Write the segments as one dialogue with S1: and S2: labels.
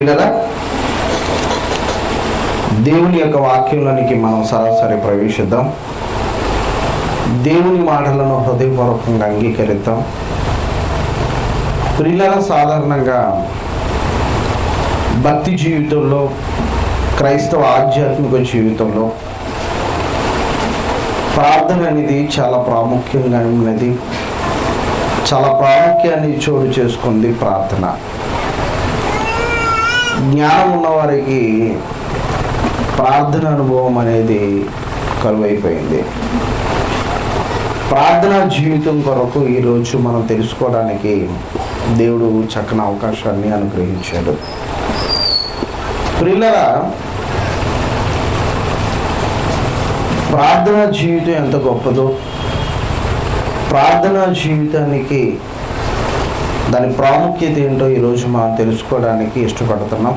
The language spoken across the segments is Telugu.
S1: కదా దేవుని యొక్క వాక్యంలోనికి మనం సరాసరి ప్రవేశిద్దాం. దేవుని మాటలను హృదయపూర్వకంగా అంగీకరిద్దాం. ప్రియులారా, సాధారణంగా భక్తి జీవితంలో, క్రైస్తవ ఆధ్యాత్మిక జీవితంలో ప్రార్థన అనేది చాలా ప్రాముఖ్యంగా ఉన్నది. చాలా ప్రాముఖ్యాన్ని చోటు చేసుకుంది ప్రార్థన. జ్ఞానం ఉన్నవారికి ప్రార్థన అనుభవం అనేది కరువైపోయింది. ప్రార్థనా జీవితం కొరకు ఈరోజు మనం తెలుసుకోవడానికి దేవుడు చక్కని అవకాశాన్ని అనుగ్రహించాడు. ప్రియులారా, ప్రార్థనా జీవితం ఎంత గొప్పదో, ప్రార్థనా జీవితానికి దాని ప్రాముఖ్యత ఏంటో ఈరోజు మనం తెలుసుకోవడానికి ఇష్టపడుతున్నాం.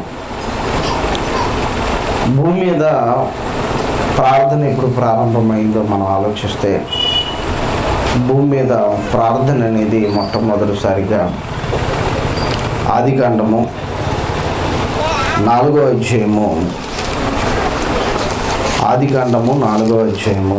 S1: భూమి మీద ప్రార్థన ఎప్పుడు ప్రారంభమైందో మనం ఆలోచిస్తే, భూమి మీద ప్రార్థన అనేది మొట్టమొదటిసారిగా ఆదికాండము 4వ అధ్యాయము, ఆదికాండము 4వ అధ్యాయము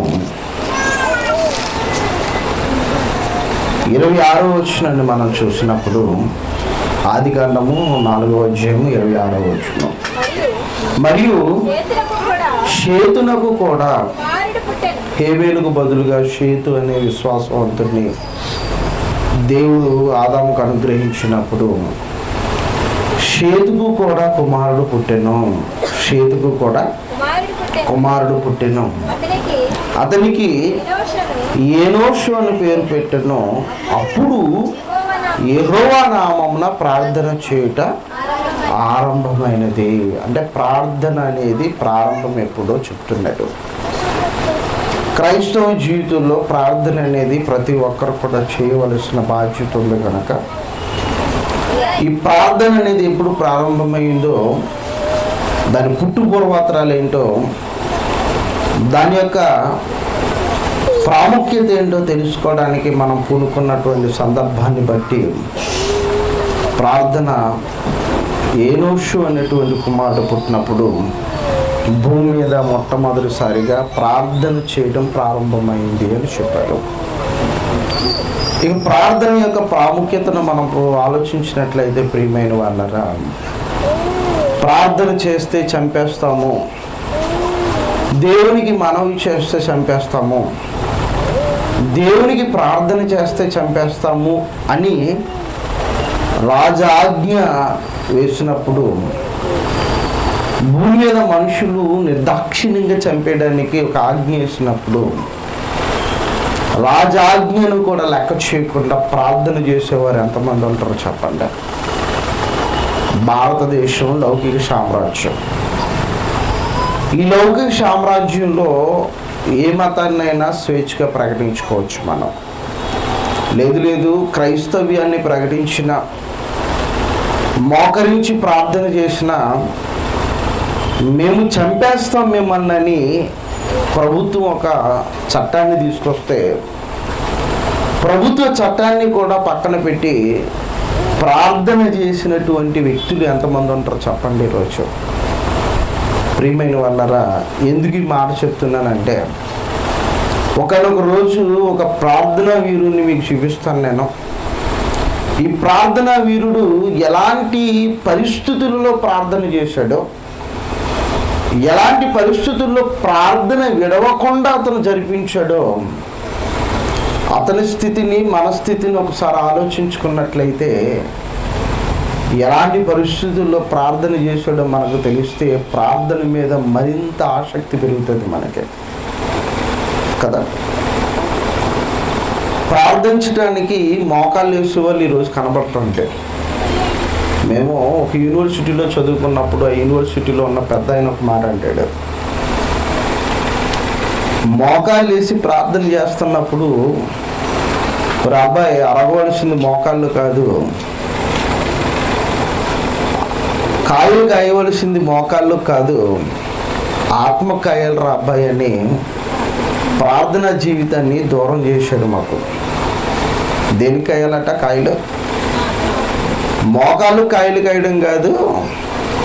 S1: 26వ వచనాన్ని మనం చూసినప్పుడు, ఆదికాండము 4వ అధ్యాయము 26వ వచనం, మరియు షేతునకు కూడా హేబేలుకు బదులుగా షేతు అనే విశ్వాసవంతుడిని దేవుడు ఆదాముకు అనుగ్రహించినప్పుడు షేతుకు కూడా కుమారుడు పుట్టెను. షేతుకు కూడా కుమారుడు పుట్టెను. అతనికి ఏనోషు అని పేరు పెట్టెను. అప్పుడు యెహోవా నామమున ప్రార్థన చేయుట ఆరంభమైనది. అంటే ప్రార్థన అనేది ప్రారంభం ఎప్పుడో చెప్తున్నాడు. క్రైస్తవ జీవితంలో ప్రార్థన అనేది ప్రతి ఒక్కరు కూడా చేయవలసిన బాధ్యత ఉంది కనుక, ఈ ప్రార్థన అనేది ఎప్పుడు ప్రారంభమైందో, దాని పుట్టుపూర్వత్రాలు ఏంటో, దాని యొక్క ప్రాముఖ్యత ఏంటో తెలుసుకోవడానికి మనం పూనుకున్నటువంటి సందర్భాన్ని బట్టి, ప్రార్థన ఏనోషు అనేటువంటి కుమారుడు పుట్టినప్పుడు భూమి మీద మొట్టమొదటిసారిగా ప్రార్థన చేయడం ప్రారంభమైంది అని చెప్పారు. ఇక ప్రార్థన యొక్క ప్రాముఖ్యతను మనం ఆలోచించినట్లయితే, ప్రియమైన వాళ్ళరా, ప్రార్థన చేస్తే చంపేస్తాము, దేవునికి మనవి చేస్తే చంపేస్తాము, దేవునికి ప్రార్థన చేస్తే చంపేస్తాము అని రాజాజ్ఞ వేసినప్పుడు, భూమి మీద మనుషులు నిర్దాక్షిణ్యంగా చంపేయడానికి ఒక ఆజ్ఞ వేసినప్పుడు, రాజాజ్ఞను కూడా లెక్క చేయకుండా ప్రార్థన చేసేవారు ఎంతమంది ఉంటారో చెప్పండి. భారతదేశం లౌకిక సామ్రాజ్యం. ఈ లౌకిక సామ్రాజ్యంలో ఏ మతాన్నైనా స్వేచ్ఛగా ప్రకటించుకోవచ్చు మనం. లేదు క్రైస్తవ్యాన్ని ప్రకటించిన, మోకరించి ప్రార్థన చేసిన, మేము చంపేస్తాం మిమ్మల్ని ప్రభుత్వం ఒక చట్టాన్ని తీసుకొస్తే, ప్రభుత్వ చట్టాన్ని కూడా పక్కన పెట్టి ప్రార్థన చేసినటువంటి వ్యక్తులు ఎంతమంది ఉంటారో చెప్పండి. ఈరోజు ప్రియమైన వాళ్ళరా, ఎందుకు ఈ మాట చెప్తున్నానంటే, ఒకనొక రోజు ఒక ప్రార్థనా వీరుని మీకు చూపిస్తాను నేను. ఈ ప్రార్థనా వీరుడు ఎలాంటి పరిస్థితుల్లో ప్రార్థన చేశాడో, ఎలాంటి పరిస్థితుల్లో ప్రార్థన విడవకుండా అతను జరిపించాడో, అతని స్థితిని మన స్థితిని ఒకసారి ఆలోచించుకున్నట్లయితే, ఎలాంటి పరిస్థితుల్లో ప్రార్థన చేశాడో మనకు తెలిస్తే ప్రార్థన మీద మరింత ఆసక్తి పెరుగుతుంది మనకి కదా. ప్రార్థించడానికి మోకాళ్ళు వేసే వాళ్ళు ఈరోజు కనబడుతుంటే, మేము ఒక యూనివర్సిటీలో చదువుకున్నప్పుడు ఆ యూనివర్సిటీలో ఉన్న పెద్ద ఆయన ఒక మాట అంటాడు, మోకాళ్ళు వేసి ప్రార్థన చేస్తున్నప్పుడు ఒక అబ్బాయి అరగవలసింది మోకాళ్ళు కాదు, కాయలు కాయవలసింది మోకాళ్ళు కాదు, ఆత్మకాయలు రా అబ్బాయి అని ప్రార్థనా జీవితాన్ని దూరం చేశాడు మాకు. దేనికి కాయాలట? కాయలు. మోకాళ్ళు కాయలు కాయడం కాదు,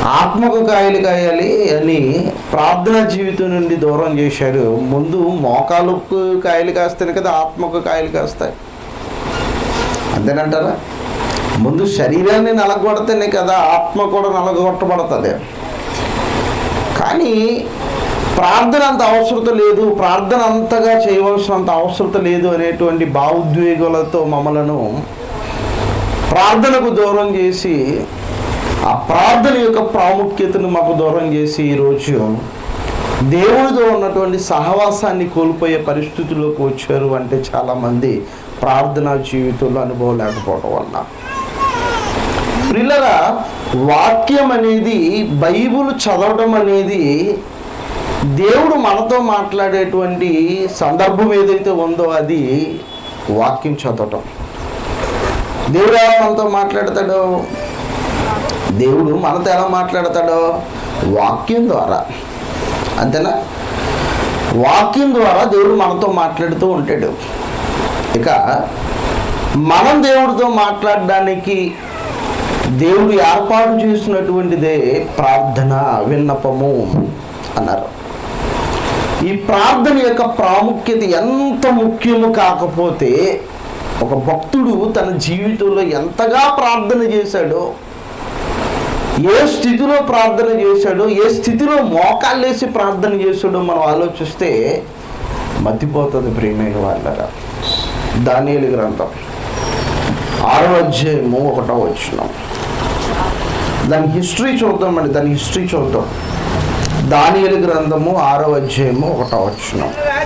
S1: ఆత్మకు కాయలు కాయాలి అని ప్రార్థనా జీవితం నుండి దూరం చేశాడు. ముందు మోకాలకు కాయలు కాస్తాయి కదా ఆత్మకు కాయలు కాస్తాయి, అంతేనంటారా? ముందు శరీరాన్ని నలగొడితేనే కదా ఆత్మ కూడా నలగొట్టబడుతుంది. కానీ ప్రార్థన అంత అవసరత లేదు, ప్రార్థన అంతగా చేయవలసినంత అవసరత లేదు అనేటువంటి భావోద్వేగాలతో మమ్మలను ప్రార్థనకు దూరం చేసి, ఆ ప్రార్థన యొక్క ప్రాముఖ్యతను మాకు దూరం చేసి ఈరోజు దేవుడితో ఉన్నటువంటి సహవాసాన్ని కోల్పోయే పరిస్థితుల్లోకి వచ్చారు. అంటే చాలామంది ప్రార్థనా జీవితంలో అనుభవం లేకపోవడం వల్ల. పిల్లల వాక్యం అనేది, బైబిల్ చదవడం అనేది దేవుడు మనతో మాట్లాడేటువంటి సందర్భం ఏదైతే ఉందో అది వాక్యం చదవటం. దేవుడు ఎలా మనతో మాట్లాడతాడో, దేవుడు మనతో ఎలా మాట్లాడతాడో వాక్యం ద్వారా, అంతేనా? వాక్యం ద్వారా దేవుడు మనతో మాట్లాడుతూ ఉంటాడు. ఇక మనం దేవుడితో మాట్లాడడానికి దేవుడు ఏర్పాటు చేసినటువంటిదే ప్రార్థన, విన్నపము అన్నారు. ఈ ప్రార్థన యొక్క ప్రాముఖ్యత ఎంత ముఖ్యము కాకపోతే, ఒక భక్తుడు తన జీవితంలో ఎంతగా ప్రార్థన చేశాడో, ఏ స్థితిలో ప్రార్థన చేశాడో, ఏ స్థితిలో మోకాళ్ళేసి ప్రార్థన చేశాడో మనం ఆలోచిస్తే మతిపోతుంది ప్రియమైన వాళ్ళరా. దానియేలు గ్రంథం 6వ అధ్యాయము 1వ వచనం, దాని హిస్టరీ చూద్దామండి. దాని హిస్టరీ చూద్దాం. దానియేలు గ్రంథము 6వ అధ్యాయము 1వ వచనం.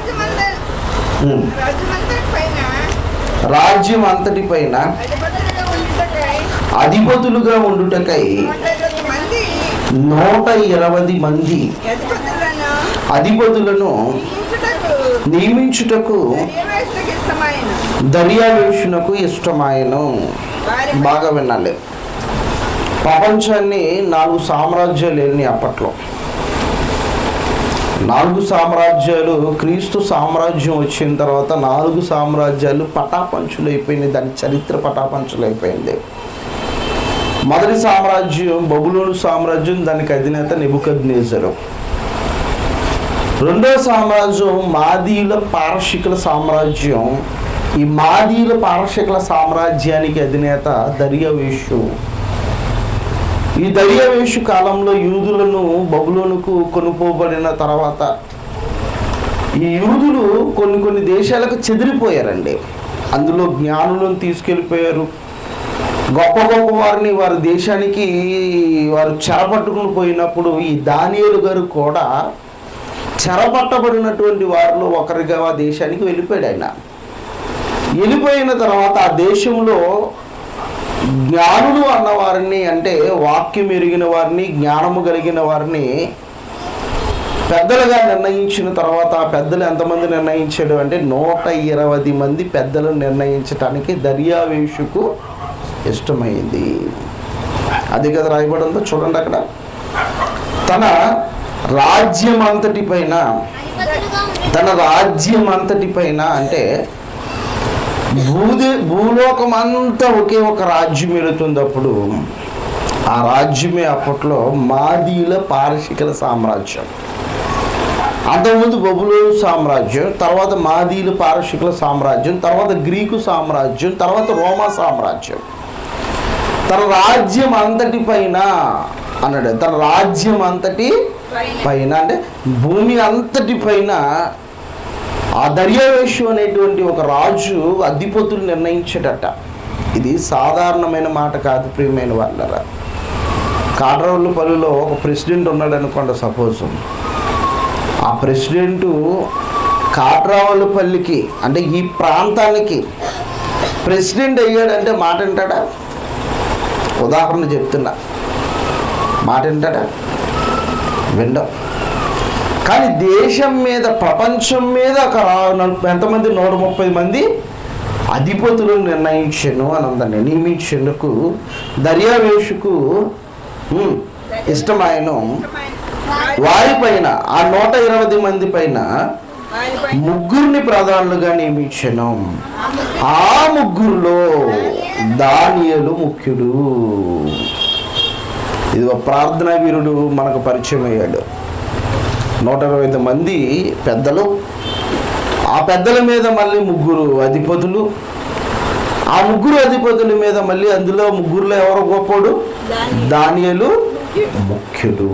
S1: రాజ్యం అంతటి పైన అధిపతులుగా ఉండుటకై 120 మంది అధిపతులను నియమించుటకు దర్యావేషునకు ఇష్టమాయను. బాగా వినాలి. ప్రపంచాన్ని 4 సామ్రాజ్యాలు వెళ్ళినాయి అప్పట్లో. 4 సామ్రాజ్యాలు, క్రీస్తు సామ్రాజ్యం వచ్చిన తర్వాత 4 సామ్రాజ్యాలు పటాపంచులు అయిపోయినాయి. దాని చరిత్ర పటాపంచులు అయిపోయింది. మొదటి సామ్రాజ్యం బబులోను సామ్రాజ్యం, దానికి అధినేత నెబుకద్నెజరు. రెండో సామ్రాజ్యం మాదీల పారశికుల సామ్రాజ్యం. ఈ మాదీల పారశికుల సామ్రాజ్యానికి అధినేత దర్యావేషు. ఈ దర్యావేషు కాలంలో యూదులను బబులోనుకు కొనుక్కోబడిన తర్వాత ఈ యూదులు కొన్ని దేశాలకు చెదిరిపోయారండి. అందులో జ్ఞానులను తీసుకెళ్ళిపోయారు. గొప్ప గొప్ప వారిని వారి దేశానికి వారు చెరపట్టుకుని పోయినప్పుడు ఈ దానియేలు గారు కూడా చెరపట్టబడినటువంటి వారిలో ఒకరిగా ఆ దేశానికి వెళ్ళిపోయాడు. ఆయన వెళ్ళిపోయిన తర్వాత ఆ దేశంలో జ్ఞానులు అన్నవారిని, అంటే వాక్యం ఎరిగిన వారిని, జ్ఞానము కలిగిన వారిని పెద్దలుగా నిర్ణయించిన తర్వాత, ఆ పెద్దలు ఎంతమంది నిర్ణయించాడు అంటే 120 మంది పెద్దలను నిర్ణయించడానికి దర్యావేషుకు ఇష్టమైంది. అది కదా రాయబడిందో చూడండి అక్కడ. తన రాజ్యం అంతటి పైన అంటే భూలోకం అంతా ఒకే ఒక రాజ్యం వెళుతుంది. అప్పుడు ఆ రాజ్యమే అప్పట్లో మాదీల పారశికుల సామ్రాజ్యం. అంతకుముందు బబులోను సామ్రాజ్యం, తర్వాత మాదీల పారశికుల సామ్రాజ్యం, తర్వాత గ్రీకు సామ్రాజ్యం, తర్వాత రోమా సామ్రాజ్యం. తన రాజ్యం అంతటి పైన అన్నాడు. తన రాజ్యం అంతటి పైన అంటే భూమి అంతటి పైన ఆ దర్యావేషు అనేటువంటి ఒక రాజు అధిపతులు నిర్ణయించేటట. ఇది సాధారణమైన మాట కాదు ప్రియమైన వాళ్ళరా. కాట్రవల్లిపల్లిలో ఒక ప్రెసిడెంట్ ఉన్నాడు అనుకోండి. సపోజ్ ఆ ప్రెసిడెంటు కాట్రవల్లిపల్లికి అంటే ఈ ప్రాంతానికి ప్రెసిడెంట్ అయ్యాడంటే మాట వింటాడా? ఉదాహరణ చెప్తున్నా, మాట వింటాడా? విండం. కానీ దేశం మీద, ప్రపంచం మీద ఒక ఎంతమంది 130 మంది అధిపతులను నిర్ణయించను అని ఉందండి. నియమించేందుకు దర్యావేషుకు ఇష్టమాయను. వారిపైన ఆ 120 మంది పైన 3 ప్రధానులుగా నియమించను. ఆ 3లో దానియేలు ముఖ్యుడు. ఇది ఒక ప్రార్థనా వీరుడు మనకు పరిచయం అయ్యాడు. 125 మంది పెద్దలు, ఆ పెద్దల మీద మళ్ళీ 3 అధిపతులు, ఆ 3 అధిపతుల మీద మళ్ళీ అందులో 3లో ఎవరు గొప్పోడు? దానియేలు ముఖ్యుడు.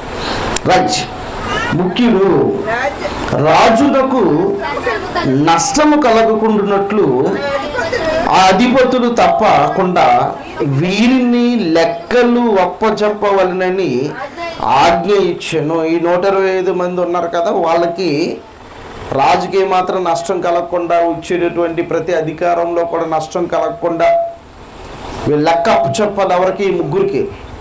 S1: ముఖ్యుడు. రాజులకు నష్టము కలగకుండానట్లు ఆ అధిపతులు తప్పకుండా వీరిని లెక్కలు ఒప్పచెప్పవలనని ఆజ్ఞ ఇచ్చాను. ఈ 125 మంది ఉన్నారు కదా, వాళ్ళకి రాజుకి మాత్రం నష్టం కలగకుండా, వచ్చేటటువంటి ప్రతి అధికారంలో కూడా నష్టం కలగకుండా వీళ్ళు లెక్క అప్పచెప్పాలి. ఎవరికి? 3కి.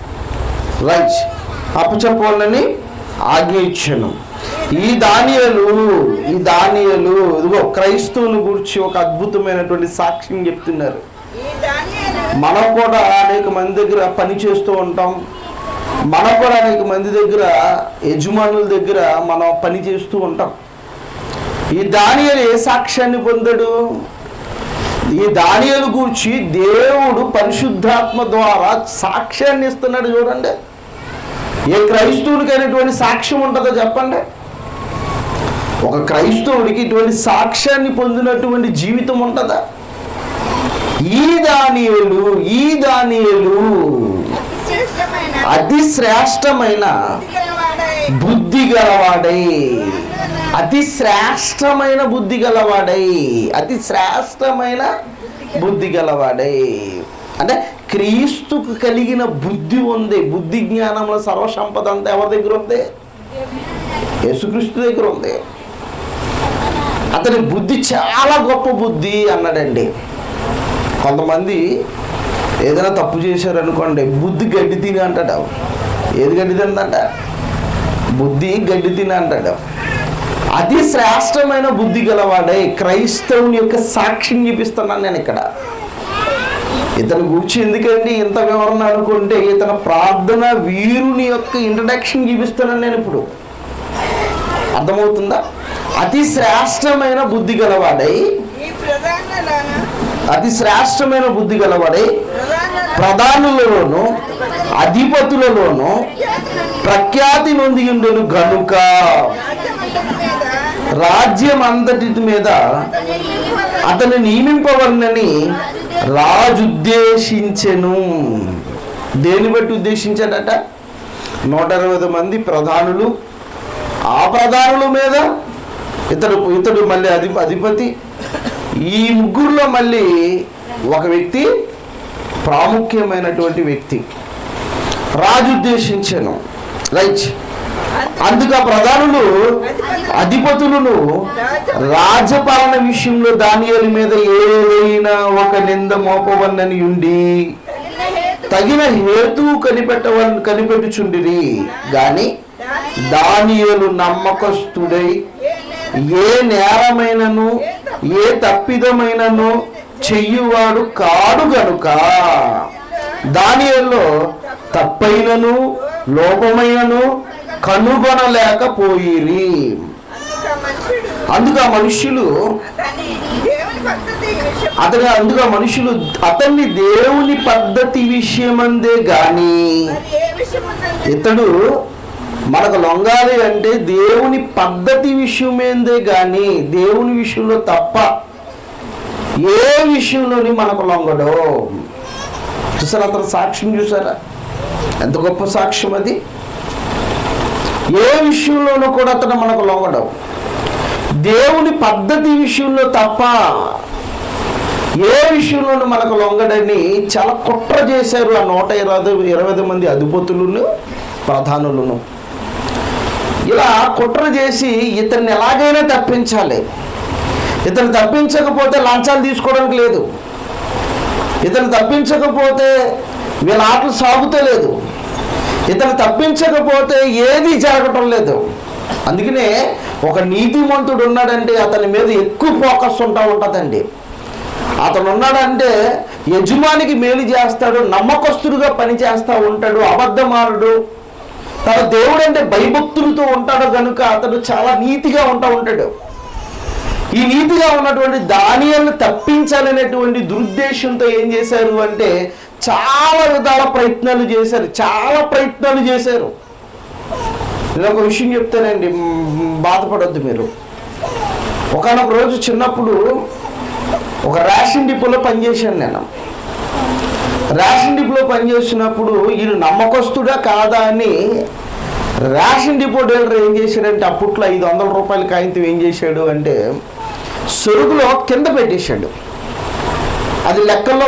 S1: అప్పచెప్పాలని ఆజ్ఞ ఇచ్చాను. ఈ దానియేలు ఇదిగో క్రైస్తవుని గురించి ఒక అద్భుతమైనటువంటి సాక్ష్యం చెప్తున్నారు. మనం కూడా అనేక మంది దగ్గర పని చేస్తూ ఉంటాం, మనం కూడా అనేక మంది దగ్గర యజమానుల దగ్గర మనం పని చేస్తూ ఉంటాం. ఈ దానియేలు ఏ సాక్ష్యాన్ని పొందాడు? ఈ దానియేలు గురించి దేవుడు పరిశుద్ధాత్మ ద్వారా సాక్ష్యాన్ని ఇస్తున్నాడు. చూడండి, ఏ క్రైస్తవుడికి అనేటువంటి సాక్ష్యం ఉంటుందో చెప్పండి. ఒక క్రైస్తవుడికి ఇటువంటి సాక్ష్యాన్ని పొందినటువంటి జీవితం ఉంటుందా? ఈ దానియేలు అతి శ్రేష్టమైన బుద్ధి గలవాడై, అతి శ్రేష్టమైన బుద్ధి గలవాడై అంటే క్రీస్తుకు కలిగిన బుద్ధి ఉంది. బుద్ధి జ్ఞానంలో సర్వసంపద అంతా ఎవరి దగ్గర ఉంది? యేసుక్రీస్తు దగ్గర ఉంది. అతని బుద్ధి చాలా గొప్ప బుద్ధి అన్నాడండి. కొంతమంది ఏదైనా తప్పు చేశారనుకోండి, బుద్ధి గడ్డి తిని అంటాడు. ఏది గడ్డి తిందంట? బుద్ధి గడ్డి తిని అంటాడు. అతి శ్రేష్టమైన బుద్ధి గలవాడై క్రైస్తవుని యొక్క సాక్ష్యం చూపిస్తున్నాను నేను ఇక్కడ. ఇతని గురించి ఎందుకండి ఇంత వివరణ అనుకుంటే, ఇతను ప్రార్థన వీరుని యొక్క ఇంట్రడక్షన్ చూపిస్తున్నాను నేను ఇప్పుడు. అర్థమవుతుందా? అతి శ్రేష్టమైన బుద్ధి గలవాడై ప్రధానులలోను అధిపతులలోను ప్రఖ్యాతి నొంది ఉండెను గనుక రాజ్యం అంతటి మీద అతను నియమింపవలనని రాజు ఉద్దేశించెను. దేని బట్టి ఉద్దేశించాడట? 120 మంది ప్రధానులు, ఆ ప్రధానుల మీద ఇతడు మళ్ళీ అధిపతి. ఈ 3లో మళ్ళీ ఒక వ్యక్తి, ప్రాముఖ్యమైనటువంటి వ్యక్తి రాజు ఉద్దేశించాను. అందుకు ఆ ప్రధానులు అధిపతులను రాజపాలన విషయంలో దానియేలు మీద ఏదైనా ఒక నింద మోపవన్నని ఉండి తగిన హేతువు కనిపెట్టుచుండిరి. గాని దానియేలు నమ్మకస్తుడై ఏ నేరమైనను ఏ తప్పిదమైనను చెయ్యువాడు కాడు గనుక దానియేలులో తప్పైనను లోపమైనను కనుగొనలేకపోయిరి. అందుకు ఆ మనుషులు అతన్ని దేవుని పద్ధతి విషయమందే గాని, ఇతడు మనకు లొంగాలి అంటే దేవుని పద్ధతి విషయమేందే గాని దేవుని విషయంలో తప్ప ఏ విషయంలోని మనకు లొంగడో. చూసారా అతను సాక్ష్యం? చూసారా ఎంత గొప్ప సాక్ష్యం అది? ఏ విషయంలోనూ కూడా అతను మనకు లొంగడం, దేవుని పద్ధతి విషయంలో తప్ప ఏ విషయంలోనూ మనకు లొంగడని చాలా కుట్ర చేశారు ఆ 120 మంది అధిపతులను ప్రధానులను. ఇలా కుట్ర చేసి ఇతన్ని ఎలాగైనా తప్పించాలి. ఇతను తప్పించకపోతే లంచాలు తీసుకోవడానికి లేదు, ఇతను తప్పించకపోతే వీళ్ళ ఆటలు సాగుతే లేదు, ఇతను తప్పించకపోతే ఏది జరగటం లేదు. అందుకనే ఒక నీతిమంతుడు ఉన్నాడంటే అతని మీద ఎక్కువ ఫోకస్ ఉంటుందండి. అతను ఉన్నాడంటే యజమానికి మేలు చేస్తాడు, నమ్మకస్తుడుగా పని చేస్తూ ఉంటాడు, అబద్ధమానుడు, తన దేవుడు అంటే భయభక్తులతో ఉంటాడు కనుక అతడు చాలా నీతిగా ఉంటాడు. ఈ నీతిగా ఉన్నటువంటి దానియేలును తప్పించాలనేటువంటి దురుద్దేశంతో ఏం చేశారు అంటే చాలా విధాల ప్రయత్నాలు చేశారు. నేను ఒక విషయం చెప్తానండి, బాధపడొద్దు మీరు. ఒకనొక రోజు చిన్నప్పుడు ఒక రేషన్ డిపోలో పనిచేశాను నేను. రేషన్ డిపోలో పనిచేసినప్పుడు ఈయన నమ్మకస్తుడా కాదా అని రేషన్ డిపో డీలర్ ఏం చేశాడంటే, అప్పట్లో 500 రూపాయల కాగితం ఏం చేశాడు అంటే సరుకులో కింద పెట్టేశాడు. అది లెక్కల్లో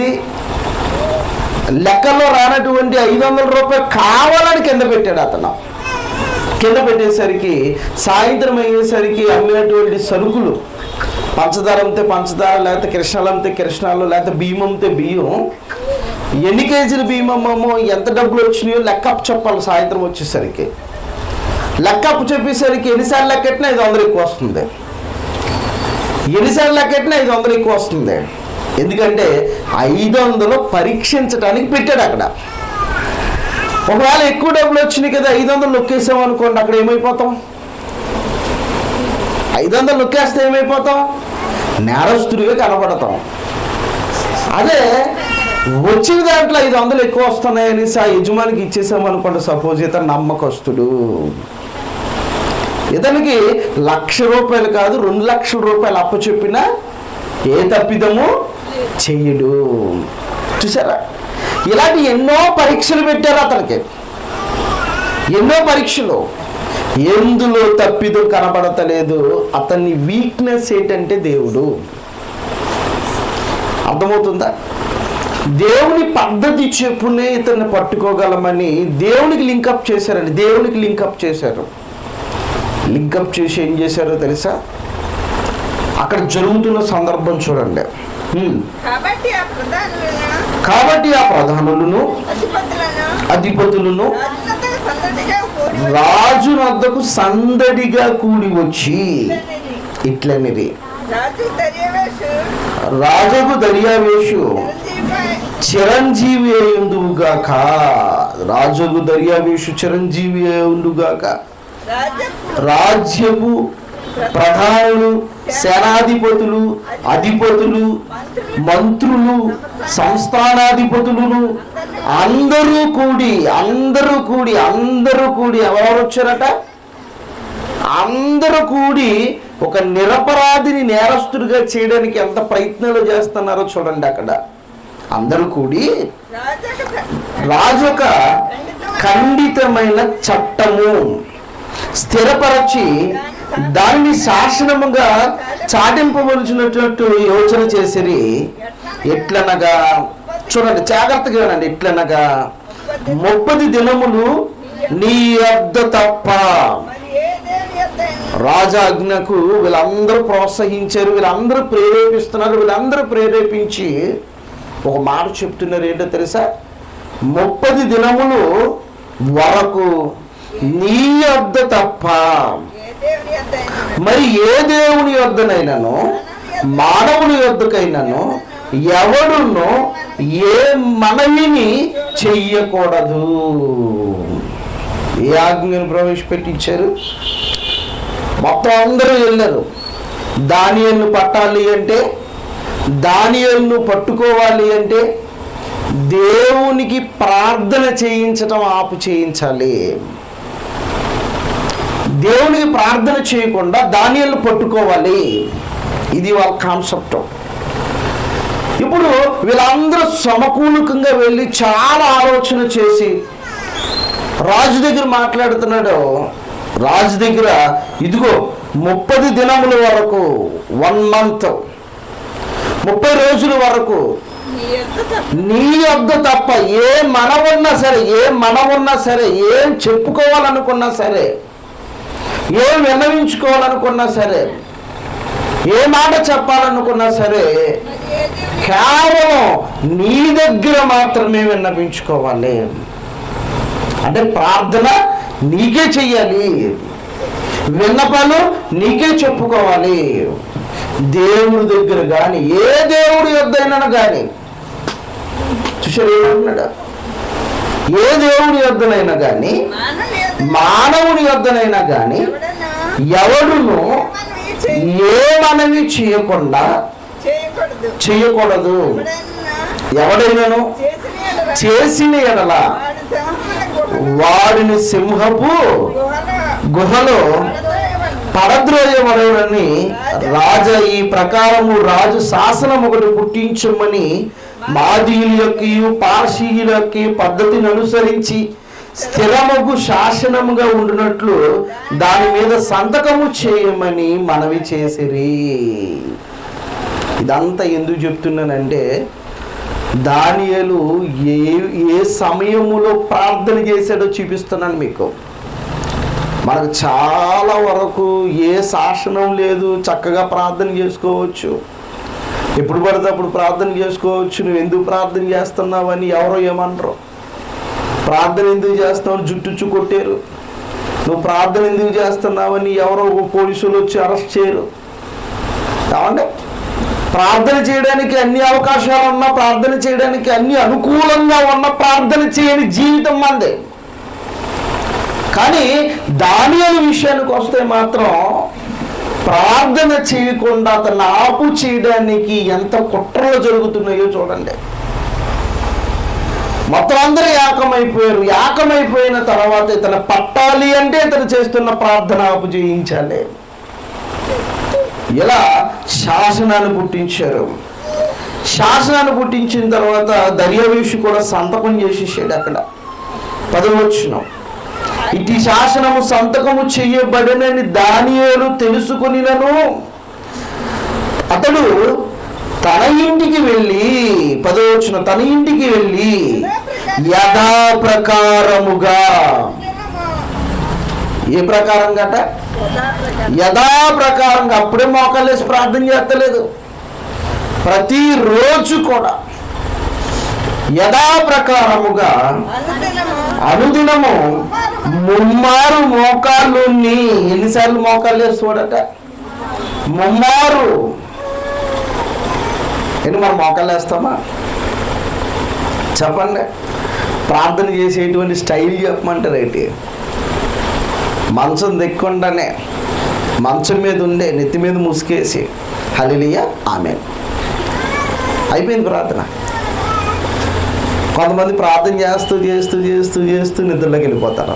S1: రానటువంటి 500 రూపాయలు కావాలని కింద పెట్టాడు అతను. కింద పెట్టేసరికి సాయంత్రం అయ్యేసరికి అమ్మినటువంటి సరుకులు, పంచదార అమ్మితే పంచదార, లేకపోతే కృష్ణాలు అమ్మితే కృష్ణాలు, లేకపోతే బియ్యం అమ్మితే బియ్యం, ఎన్ని కేజీలు బియ్యం అమ్మమో, ఎంత డబ్బులు వచ్చినాయో లెక్కప్పు చెప్పాలి. సాయంత్రం వచ్చేసరికి లెక్కప్పు చెప్పేసరికి ఎన్నిసార్లు లెక్కెట్టినా 500 ఎక్కువ వస్తుంది. ఎన్నిసార్లు లెక్కెట్టినా 500 ఎక్కువ వస్తుంది. ఎందుకంటే 500 పరీక్షించడానికి పెట్టాడు అక్కడ. ఒకవేళ ఎక్కువ డబ్బులు వచ్చినాయి కదా 500 నొక్కేసాం అనుకోండి, అక్కడ ఏమైపోతాం? 500 నొక్కేస్తే ఏమైపోతాం? నేరస్తుడిగా కనబడతాం. అదే వచ్చిన దాంట్లో 500 ఎక్కువ వస్తున్నాయని ఆ యజమానికి ఇచ్చేసామనుకోండి, సపోజ్ ఇతను నమ్మకస్తుడు, ఇతనికి 1,00,000 రూపాయలు కాదు 2,00,000 రూపాయలు అప్పు చెప్పినా ఏ తప్పిదము చెయ్యడు. చూసారా? ఇలాంటి ఎన్నో పరీక్షలు పెట్టారు అతనికి, ఎన్నో పరీక్షలు. ఎందులో తప్పిదం కనబడతలేదు. అతని వీక్నెస్ ఏంటంటే దేవుడు. అర్థమవుతుందా? దేవుని పద్ధతి చెప్పునే ఇతన్ని పట్టుకోగలమని దేవునికి లింకప్ చేశారండి. లింకప్ చేసి ఏం చేశారో తెలుసా? అక్కడ జరుగుతున్న సందర్భం చూడండి. కాబట్టి ఆ ప్రధానులను అధిపతులను రాజు వద్దకు సందడిగా కూడి వచ్చి ఇట్లనిది, రాజుకు దర్యావేషు చిరంజీవి అయ్యుండుగాక. రాజుకు దర్యావేషు చిరంజీవి అయ్యుండుగాక. రాజ్యపు ప్రధానులు, సేనాధిపతులు, అధిపతులు, మంత్రులు, సంస్థానాధిపతులను అందరూ కూడి ఎవరు వచ్చారట? అందరూ కూడి ఒక నిరపరాధిని నేరస్తుడిగా చేయడానికి ఎంత ప్రయత్నాలు చేస్తున్నారో చూడండి. అక్కడ అందరూ కూడి రాజొక ఖండితమైన చట్టము స్థిరపరచి దానిని శాసనముగా చాటింపవలసినట్టు యోచన చేసిరి. ఎట్లనగా చూడండి, జాగ్రత్తగా వినండి. ఎట్లనగా 30 దినములు నీ యొద్ద తప్ప. రాజాజ్ఞకు వీళ్ళందరూ ప్రోత్సహించారు, వీళ్ళందరూ ప్రేరేపిస్తున్నారు. వీళ్ళందరూ ప్రేరేపించి ఒక మాట చెప్తున్నారు. ఏంటో తెలుసా? 30 దినములు వరకు నీ యొద్ద తప్ప మరి ఏ దేవుని యొద్దనైనాను మానవుని యొద్దకైనాను ఎవడును ఏ మనవిని చెయ్యకూడదు. ఏ ఆజ్ఞను ప్రవేశపెట్టించారు? మొత్తం అందరూ వెళ్ళారు. దానియేలును పట్టాలి అంటే, దానియేలును పట్టుకోవాలి అంటే దేవునికి ప్రార్థన చేయించటం ఆపు చేయించాలి. దేవునికి ప్రార్థన చేయకుండా దానియేలును పట్టుకోవాలి. ఇది వాళ్ళ కాన్సెప్ట్. ఇప్పుడు వీళ్ళందరూ సమకూలకంగా వెళ్ళి చాలా ఆలోచన చేసి రాజు దగ్గర మాట్లాడుతున్నాడు. రాజు దగ్గర ఇదిగో 30 దినముల వరకు 1 month 30 రోజుల వరకు నీ యొద్ద తప్ప ఏ మనవున్నా సరే ఏం చెప్పుకోవాలనుకున్నా సరే, ఏం విన్నవించుకోవాలనుకున్నా సరే, ఏ మాట చెప్పాలనుకున్నా సరే కేవలం నీ దగ్గర మాత్రమే విన్నవించుకోవాలి. అంటే ప్రార్థన నీకే చెయ్యాలి, విన్నపాలు నీకే చెప్పుకోవాలి. దేవుడి దగ్గర కానీ ఏ దేవుడి యొద్దైనా కానీ చూసారు ఏమన్నాడు? ఏ దేవుడి యొద్దనైనా కానీ మానవుని యొద్దనైనా కానీ ఎవడును ఏ మనవి చేయకూడదు. ఎవడైనాను చేసిన ఎడల వాడిని సింహపు గుహలో పడద్రోయబడని రాజా ఈ ప్రకారము రాజు శాసనం ఒకటి పుట్టించమని మాదీయుల యొక్క పార్షీయుల యొక్క పద్ధతిని అనుసరించి స్థిరముకు శాసనముగా ఉండినట్లు దాని మీద సంతకము చేయమని మనవి చేసిరి. ఇదంతా ఎందుకు చెప్తున్నానంటే దానియేలు ఏ సమయములో ప్రార్థన చేశాడో చూపిస్తున్నాను మీకు. మనకు చాలా వరకు ఏ శాసనం లేదు, చక్కగా ప్రార్థన చేసుకోవచ్చు, ఎప్పుడు పడితే అప్పుడు ప్రార్థన చేసుకోవచ్చు. నువ్వు ఎందుకు ప్రార్థన చేస్తున్నావు అని ఎవరో ఏమనరు. ప్రార్థన ఎందుకు చేస్తున్నావు జుట్టుచ్చు కొట్టారు. నువ్వు ప్రార్థన ఎందుకు చేస్తున్నావని ఎవరో పోలీసులు వచ్చి అరెస్ట్ చేయరు. కావండి ప్రార్థన చేయడానికి అన్ని అవకాశాలు ఉన్నా, ప్రార్థన చేయడానికి అన్ని అనుకూలంగా ఉన్న ప్రార్థన చేయని జీవితం మందే. కానీ దానియేలు విషయానికి వస్తే మాత్రం ప్రార్థన చేయకుండా అతన్ని ఆపు చేయడానికి ఎంత కుట్రలు జరుగుతున్నాయో చూడండి. మొత్తం అందరూ ఏకమైపోయారు. ఏకమైపోయిన తర్వాత ఇతను పట్టాలి అంటే ఇతను చేస్తున్న ప్రార్థన ఆపు చేయించాలి. ఇలా శాసనాన్ని పుట్టించారు. శాసనాన్ని పుట్టించిన తర్వాత దర్యావేషు కూడా సంతకం చేసేసాడు. అక్కడ 10వ వచనం, ఇటు శాసనము సంతకము చెయ్యబడినని దానియేలు తెలుసుకొనినను అతడు తన ఇంటికి వెళ్ళి 10వ వచనం, తన ఇంటికి వెళ్ళి యథాప్రకారముగా, ఏ ప్రకారంగా అట యథాప్రకారంగా, అప్పుడే మోకాళ్ళేసి ప్రార్థన చేస్తలేదు, ప్రతిరోజు కూడా యథాప్రకారముగా అనుదినము ముమ్మారు మోకాళ్ళు. ఎన్నిసార్లు మోకాళ్ళు వేసి చూడట? ముమ్మారు. ఎన్ని మనం మోకాళ్ళు వేస్తామా చెప్పండి? ప్రార్థన చేసేటువంటి స్టైల్ చెప్పమంటారు ఏంటి? మంచం దిక్కుండానే మంచం మీద ఉండే నెత్తి మీద ముసుకేసి హల్లెలూయా ఆమేన్ అయిపోయింది ప్రార్థన. కొంతమంది ప్రార్థన చేస్తూ చేస్తూ చేస్తూ చేస్తూ నిద్రలోకి వెళ్ళిపోతారు.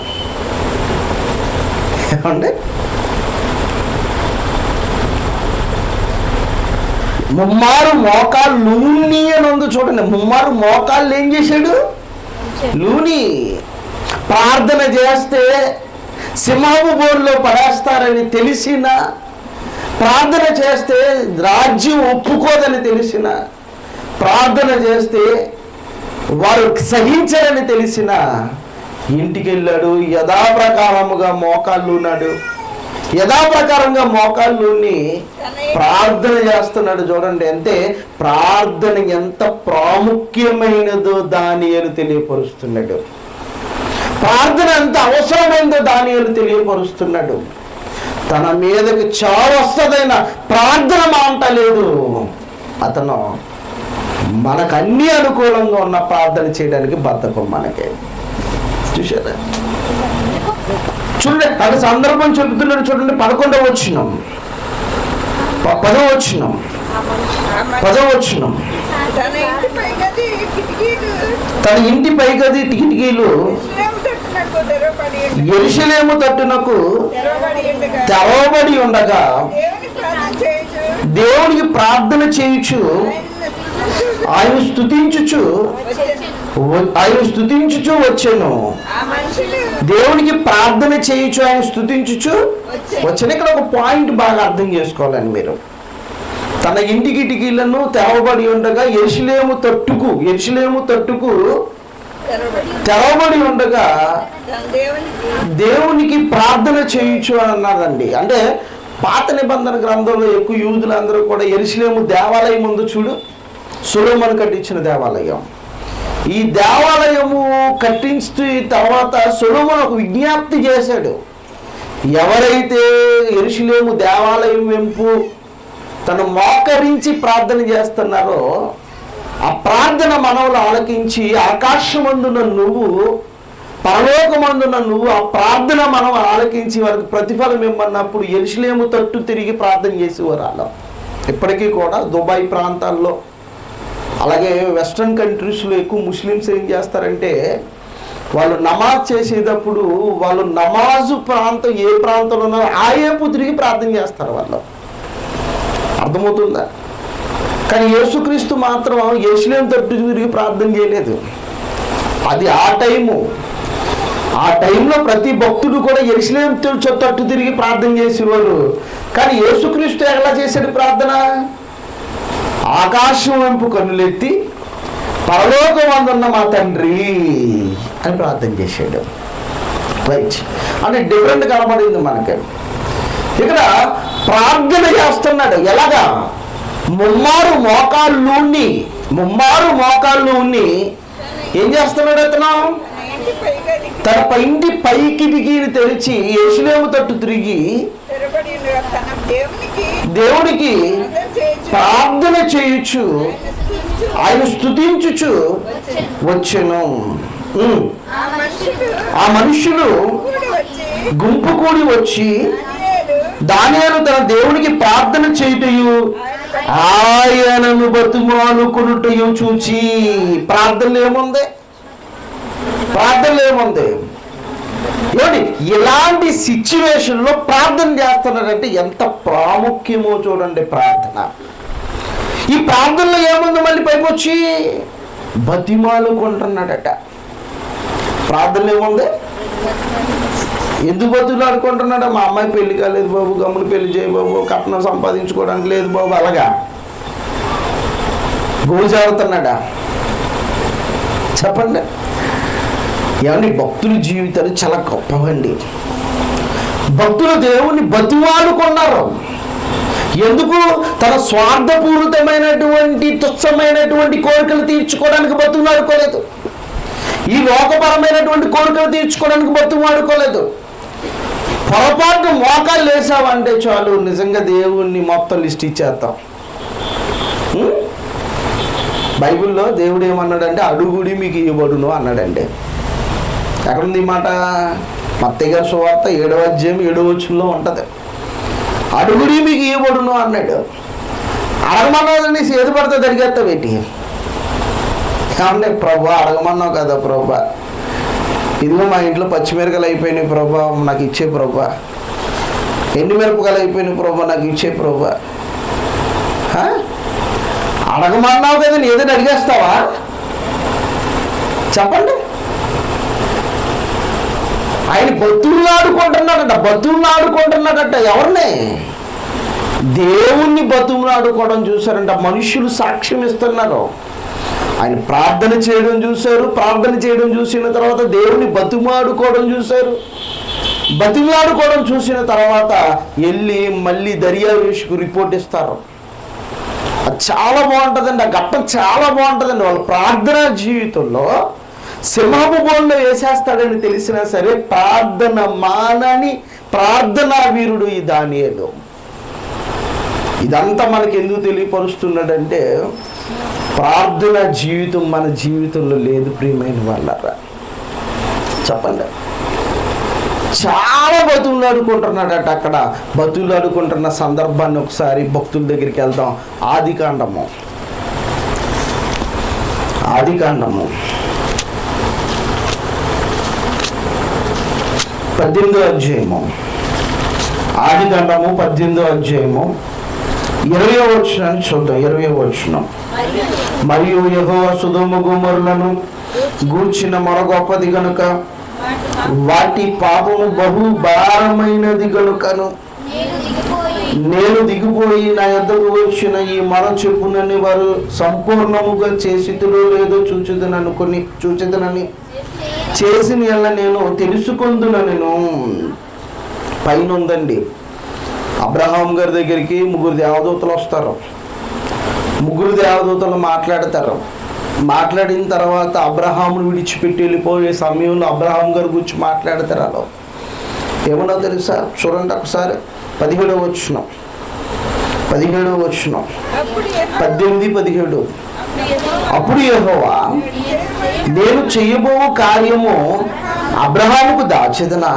S1: ఏమండి? ముమ్మారు మోకాళ్ళు లూని అని ఉంది చూడండి. ముమ్మారు మోకాళ్ళు ఏం చేశాడు? లూని. ప్రార్థన చేస్తే సింహపు బోర్లో పడేస్తారని తెలిసిన, ప్రార్థన చేస్తే రాజ్యం ఒప్పుకోదని తెలిసిన, ప్రార్థన చేస్తే వారు సహించరని తెలిసిన ఇంటికి వెళ్ళాడు. యథాప్రకారముగా మోకాళ్ళు ఉన్నాడు. యథాప్రకారంగా మోకాళ్ళుని ప్రార్థన చేస్తున్నాడు. చూడండి అంటే ప్రార్థన ఎంత ప్రాముఖ్యమైనదో దానియేలు తెలియపరుస్తున్నాడు. ప్రార్థన ఎంత అవసరమైందో దానియేలు తెలియపరుస్తున్నాడు. తన మీదకి చావు వస్తుందైన ప్రార్థన మాంటలేదు. అతను మనకు అన్ని అనుకూలంగా ఉన్న ప్రార్థన చేయడానికి బద్ధకం మనకే. చూసారా? చూడండి అది సందర్భం చెబుతున్నాడు. చూడండి 11వ వచనం, 10వ వచనం, 10వ వచనం, తన ఇంటి పైగది కిటికీలు యెరూషలేము తట్టునకు తెరవబడి ఉండగా దేవునికి ప్రార్థన చేయుచు ఆయన స్తుతించుచు వచ్చెను. దేవునికి ప్రార్థన చేయుచు ఆయన స్తుతించుచు వచ్చాను. ఇక్కడ ఒక పాయింట్ బాగా అర్థం చేసుకోవాలని మీరు. తన ఇంటి కిటికీలను తెరవబడి ఉండగా యెరూషలేము తట్టుకు తెరవబడి ఉండగా దేవునికి ప్రార్థన చేయుచు అని అన్నారండి. అంటే పాత నిబంధన గ్రంథంలో ఎక్కువ యూదులందరూ కూడా యెరూషలేము దేవాలయం ముందు చూడు, సొలొమోను కట్టించిన దేవాలయం. ఈ దేవాలయము కట్టించి తర్వాత సొలొమోను ఒక విజ్ఞప్తి చేశాడు. ఎవరైతే యెరూషలేము దేవాలయం వెంపు తను మోకరించి ప్రార్థన చేస్తున్నారో ఆ ప్రార్థన మనవులు ఆలకించి ఆకాశమందున నువ్వు పరలోకమందున నువ్వు ఆ ప్రార్థన మనం ఆలకించి వారికి ప్రతిఫలం ఇమ్మన్నప్పుడు యెరూషలేము తట్టు తిరిగి ప్రార్థన చేసేవారు. అలా ఇప్పటికీ కూడా దుబాయ్ ప్రాంతాల్లో అలాగే వెస్ట్రన్ కంట్రీస్లో ఎక్కువ ముస్లిమ్స్ ఏం చేస్తారంటే వాళ్ళు నమాజ్ చేసేటప్పుడు వాళ్ళు నమాజు ప్రాంతం ఏ ప్రాంతంలో ఉన్నారో ఆ వైపు తిరిగి ప్రార్థన చేస్తారు వాళ్ళు. అర్థమవుతుందా? కానీ యేసుక్రీస్తు మాత్రం యెరూషలేము తట్టు తిరిగి ప్రార్థన చేయలేదు. అది ఆ టైంలో ప్రతి భక్తుడు కూడా యెరూషలేము తట్టు తిరిగి ప్రార్థన చేసేవారు. కానీ యేసుక్రీస్తు ఎలా చేశాడు ప్రార్థన? ఆకాశం వైపు కన్నులెత్తి పరలోకమందున్న మా తండ్రి అని ప్రార్థన చేశాడు. రైట్, అంటే డిఫరెంట్ కనబడింది మనకి. ఇక్కడ ప్రార్థన చేస్తున్నాడు. ఎలాగా? ముమ్మారు మోకాళ్ళు ఉన్ని ఏం చేస్తున్నాడు అతను? తన ఇంటి పైకి దిగిని తెరిచి యెరూషలేము తట్టు తిరిగి దేవునికి ప్రార్థన చేయుచు ఆయన స్తుతించుచు వచ్చెను. ఆ మనుషులు గుంపు కూడి వచ్చి దానియేలు తన దేవునికి ప్రార్థన చేయుటయు ఆయనను బతిమాలుకొనుటయు చూచి. ప్రార్థనలు ఏముంది? ఏమండి, ఇలాంటి సిచ్యువేషన్లో ప్రార్థన చేస్తున్నారంటే ఎంత ప్రాముఖ్యమో చూడండి ప్రార్థన. ఈ ప్రార్థనలో ఏముంది? మళ్ళీ పైకి వచ్చి బతిమాలుకుంటున్నాడట. ప్రార్థనలో ఏముంది? ఎందుకు బతులాడుకుంటున్నాడు? మా అమ్మాయి పెళ్లి కాలేదు బాబు, గమ్మున పెళ్లి చేయ బాబు, కట్నం సంపాదించుకోవడానికి లేదు బాబు, అలాగా గోజాడుతున్నాడా? చెప్పండి. ఏమండి, భక్తుల జీవితాలు చాలా గొప్పవండి. భక్తులు దేవుణ్ణి బతిమాలుకున్నారు. ఎందుకు? తన స్వార్థపూరితమైనటువంటి తుచ్చమైనటువంటి కోరికలు తీర్చుకోవడానికి బతిమాలుకోలేదు. ఈ లోకపరమైనటువంటి కోరికలు తీర్చుకోవడానికి బతిమాలుకోలేదు. పొరపాటు మోకాలు వేసావంటే చాలు, నిజంగా దేవుణ్ణి మొత్తం లిస్ట్ ఇచ్చేస్తాం. బైబిల్లో దేవుడు ఏమన్నాడంటే అడుగుడి మీకు ఇవ్వబడును అన్నాడండి. ఎక్కడుంది ఈ మాట? మత్తయి గారి సువార్త 7వ అధ్యాయం 7వ వచనంలో ఉంటుంది. అడుగుడి మీకు ఇవ్వబడును అన్నాడు. అడగమన్నాదని ఏది పడితే జరిగేస్తావు ఏంటి? కాబట్టి ప్రభా అడగమన్నావు కదా ప్రభా, ఇదిగో మా ఇంట్లో పచ్చిమిరపకాయలు అయిపోయినాయి ప్రభా, నాకు ఇచ్చే ప్రభా, ఎండు మిరపకాయలు అయిపోయినాయి ప్రభా, నాకు ఇచ్చే ప్రభా. అడగమన్నావు కదా, నీ ఏదైనా అడిగేస్తావా? చెప్పండి. ఆయన బతువులాడుకుంటున్నాడట. ఎవరిని? దేవుణ్ణి బతువులాడుకోవడం చూశారంట. మనుషులు సాక్ష్యం ఇస్తున్నారు. ఆయన ప్రార్థన చేయడం చూశారు. ప్రార్థన చేయడం చూసిన తర్వాత దేవుని బతిమాడుకోవడం చూశారు. బతిమాడుకోవడం చూసిన తర్వాత వెళ్ళి మళ్ళీ దర్యావేషుకు రిపోర్ట్ ఇస్తారు. అది చాలా బాగుంటుందండి. ఆ ఘట్టం చాలా బాగుంటుందండి. వాళ్ళ ప్రార్థనా జీవితంలో సింహపు బోన్లో వేసేస్తాడని తెలిసినా సరే ప్రార్థన మానని ప్రార్థనా వీరుడు ఈ దానియేలు. ఇదంతా మనకి ఎందుకు తెలియపరుస్తున్నాడంటే ప్రార్థన జీవితం మన జీవితంలో లేదు ప్రియమైన వాళ్ళరా. చెప్పండి. చాలా బతులాడుకుంటున్నాడట. అక్కడ బతులాడుకుంటున్న సందర్భాన్ని ఒకసారి భక్తుల దగ్గరికి వెళ్దాం. ఆదికాండము 18వ అధ్యాయము. ఆదికాండము 18వ అధ్యాయము 20వ వచనాన్ని చూద్దాం. 20వ వచనం. మరియు యెహోవా సొదొమ గొమొర్రాలను గూర్చిన మొర గొప్పది గనుక వాటి పాపము బహు భారమైనది గనుకను నేను దిగిపోయి నా యొద్దకు వచ్చిన ఈ మొర చెప్పునని వారు సంపూర్ణముగా చేసితులో లేదో చూచెదనని చేసిన ఎలా నేను తెలుసుకుందునను. పైన ఉందండి. అబ్రహాం గారి దగ్గరికి 3 దేవదూతలు వస్తారు. 3 దేవదూతలు మాట్లాడతారు. మాట్లాడిన తర్వాత అబ్రహామును విడిచిపెట్టి వెళ్ళిపోయే సమయంలో అబ్రహాం గారి గురించి మాట్లాడతారు. అలా ఏమన్నా తెలుసా? చూడండి ఒకసారి 17వ వచనం. 18-17. అప్పుడు యెహోవా నేను చెయ్యబో కార్యము అబ్రహాముకు దాచెదనా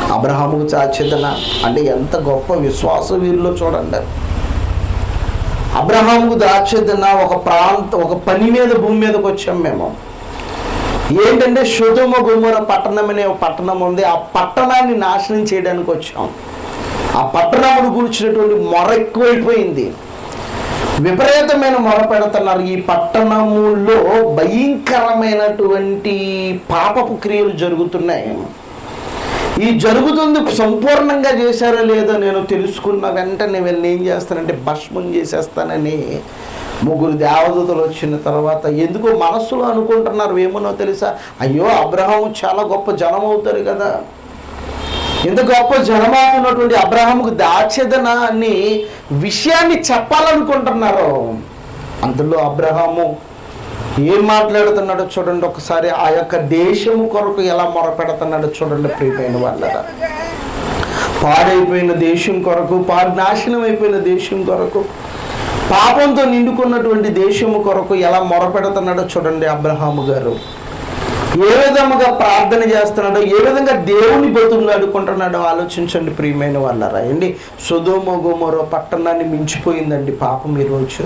S1: అంటే ఎంత గొప్ప విశ్వాస వీరిలో చూడండి. అబ్రహాముకు ద్రాక్ష ఒక పని మీద భూమి మీదకి వచ్చాం మేము. ఏంటంటే సొదొమ గొమొర పట్టణం అనే ఒక పట్టణం ఉంది. ఆ పట్టణాన్ని నాశనం చేయడానికి వచ్చాం. ఆ పట్టణమును గురించినటువంటి మొర ఎక్కువైపోయింది, విపరీతమైన మొర పెడుతున్నారు. ఈ పట్టణములో భయంకరమైనటువంటి పాపపు క్రియలు జరుగుతున్నాయి. ఈ జరుగుతుంది సంపూర్ణంగా చేశారో లేదో నేను తెలుసుకున్న వెంటనే వెళ్ళి ఏం చేస్తానంటే భస్మం చేసేస్తానని 3 దేవదూతలు వచ్చిన తర్వాత ఎందుకో మనస్సులో అనుకుంటున్నారు ఏమనో తెలుసా, అయ్యో అబ్రహాము చాలా గొప్ప జనం అవుతారు కదా, ఇంత గొప్ప జనమవుతున్నటువంటి అబ్రహాముకు దాచేదన అని విషయాన్ని చెప్పాలనుకుంటున్నారు. అందులో అబ్రహాము ఏం మాట్లాడుతున్నాడో చూడండి ఒకసారి. ఆ యొక్క దేశము కొరకు ఎలా మొరపెడుతున్నాడో చూడండి ప్రియమైన వాళ్ళరా. పాడైపోయిన దేశం కొరకు, నాశనం అయిపోయిన దేశం కొరకు, పాపంతో నిండుకున్నటువంటి దేశము కొరకు ఎలా మొరపెడుతున్నాడో చూడండి అబ్రహాము గారు. ఏ విధముగా ప్రార్థన చేస్తున్నాడో, ఏ విధంగా దేవుని బతుకులాడుకుంటున్నాడో ఆలోచించండి ప్రియమైన వాళ్ళరా. ఏంటి సొదొమ గొమొర పట్టణాన్ని మించిపోయిందండి పాపం. ఈరోజు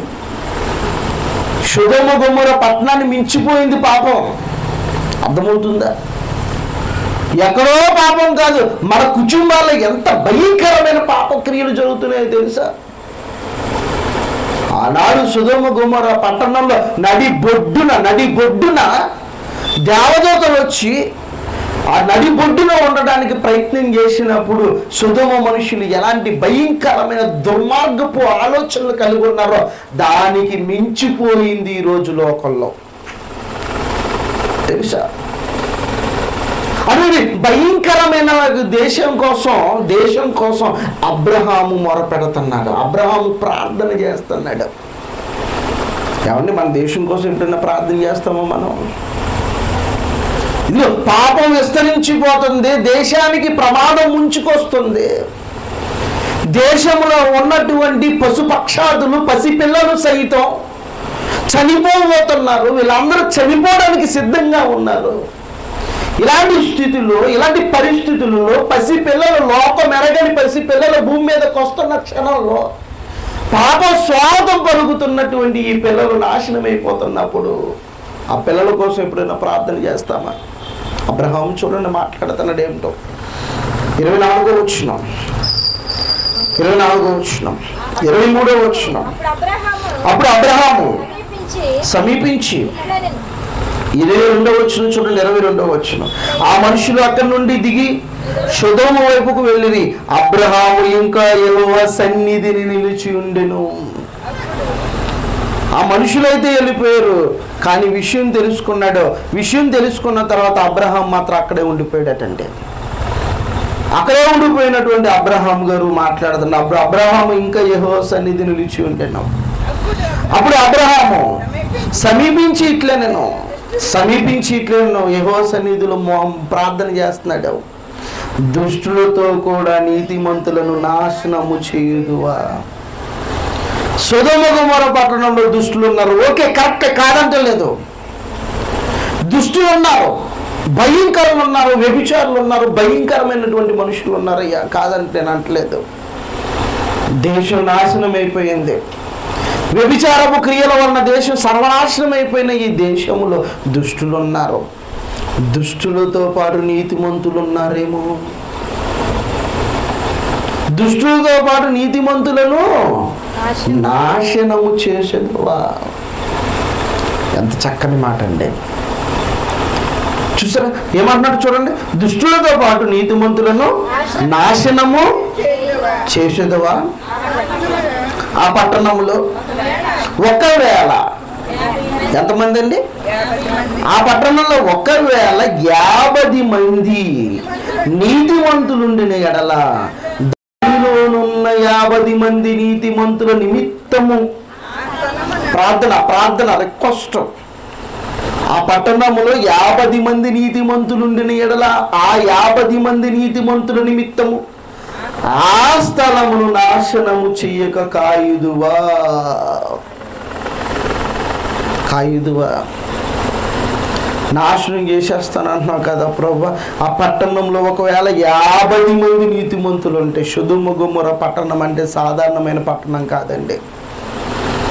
S1: సొదొమ గొమొర పట్టణాన్ని మించిపోయింది పాపం. అర్థమవుతుందా? ఎక్కడో పాపం కాదు, మన కుటుంబాల్లో ఎంత భయంకరమైన పాప క్రియలు జరుగుతున్నాయో తెలుసా? ఆనాడు సొదొమ గొమొర పట్టణంలో నడి బొడ్డున దేవదూతలు వచ్చి ఆ నడి బొడ్డున ఉండడానికి ప్రయత్నం చేసినప్పుడు సొదొమ మనుషులు ఎలాంటి భయంకరమైన దుర్మార్గపు ఆలోచనలు కలిగి ఉన్నారో దానికి మించిపోయింది ఈరోజు లోకంలో, తెలుసా? అదే భయంకరమైన దేశం కోసం అబ్రహాము మొరపెడుతున్నాడు, అబ్రహాము ప్రార్థన చేస్తున్నాడు. ఏమండి మన దేశం కోసం ఎప్పుడైనా ప్రార్థన చేస్తామో మనం? ఇది పాపం విస్తరించిపోతుంది, దేశానికి ప్రమాదం ముంచుకొస్తుంది. దేశంలో ఉన్నటువంటి పశుపక్షాదులు, పసిపిల్లలు సైతం చనిపోబోతున్నారు. వీళ్ళందరూ చనిపోవడానికి సిద్ధంగా ఉన్నారు. ఇలాంటి స్థితిలో, ఇలాంటి పరిస్థితులలో పసిపిల్లలు, లోకం ఎరగని పసిపిల్లలు భూమి మీదకి వస్తున్న క్షణంలో పాప స్వాగతం పలుకుతున్నటువంటి ఈ పిల్లలు నాశనం అయిపోతున్నప్పుడు ఆ పిల్లల కోసం ఎప్పుడైనా ప్రార్థన చేస్తామా? అబ్రహాము చూడండి మాట్లాడుతున్నాడు ఏమిటో. 24వ వచనం, 23వ వచనం. అప్పుడు అబ్రహాము సమీపించి 22వ వచనం చూడండి, 22వ వచనం. ఆ మనుషులు అక్కడి నుండి దిగి సొదొమ వైపుకు వెళ్ళిరి. అబ్రహాము ఇంకా యెహోవా సన్నిధిని నిలిచి ఉండెను. ఆ మనుషులైతే వెళ్ళిపోయారు, కానీ విషయం తెలుసుకున్నాడు. విషయం తెలుసుకున్న తర్వాత అబ్రహాం మాత్రం అక్కడే ఉండిపోయాడటండి. అక్కడే ఉండిపోయినటువంటి అబ్రహాం గారు మాట్లాడుతున్నారు. అబ్రహాము ఇంకా యెహోవా సన్నిధి నిలిచి ఉండెను. అప్పుడు అబ్రహాము సమీపించి ఇట్లనేను యెహోవా సన్నిధిలో ప్రార్థన చేస్తున్నాడు. దుష్టులతో కూడా నీతిమంతులను నాశనము చేయుదువా? సొదొమ గొమొర పట్టణంలో దుష్టులు ఉన్నారు, ఓకే, కరెక్ట్, కాదంటలేదు. దుష్టులు ఉన్నారు, భయంకరులు ఉన్నారు, వ్యభిచారులు ఉన్నారు, భయంకరమైనటువంటి మనుషులు ఉన్నారు. అయ్యా కాదంటే నేను అంటలేదు. దేశం నాశనం అయిపోయింది. వ్యభిచారపు క్రియల వలన దేశం సర్వనాశనం అయిపోయిన ఈ దేశంలో దుష్టులు ఉన్నారు. దుష్టులతో పాటు నీతిమంతులు ఉన్నారేమో. దుష్టులతో పాటు నీతిమంతులను నాశనము చేసేదువా? ఎంత చక్కని మాట అండి. చూసారా ఏమంటున్నాడు చూడండి. దుష్టులతో పాటు నీతిమంతులను నాశనము చేసేదువా? ఆ పట్టణంలో ఒకవేళ ఎంతమంది అండి? ఆ పట్టణంలో ఒకవేళ 50 మంది నీతిమంతులుండిన ఎడల దానిలోనున్న 50 మంది నీతిమంతుల నిమిత్తము ప్రార్థన రిక్వెస్ట్. ఆ పట్టణములో 50 మంది నీతిమంతులుండిన ఎడల ఆ 50 మంది నీతిమంతుల నిమిత్తము ఆ స్థలమును నాశనము చెయ్యక కాయుదువా? నాశనం చేసేస్తానంటున్నావు కదా ప్రభు. ఆ పట్టణంలో ఒకవేళ 50 మంది నీతిమంతులు ఉంటే, సొదొమ గొమొర పట్టణం అంటే సాధారణమైన పట్టణం కాదండి.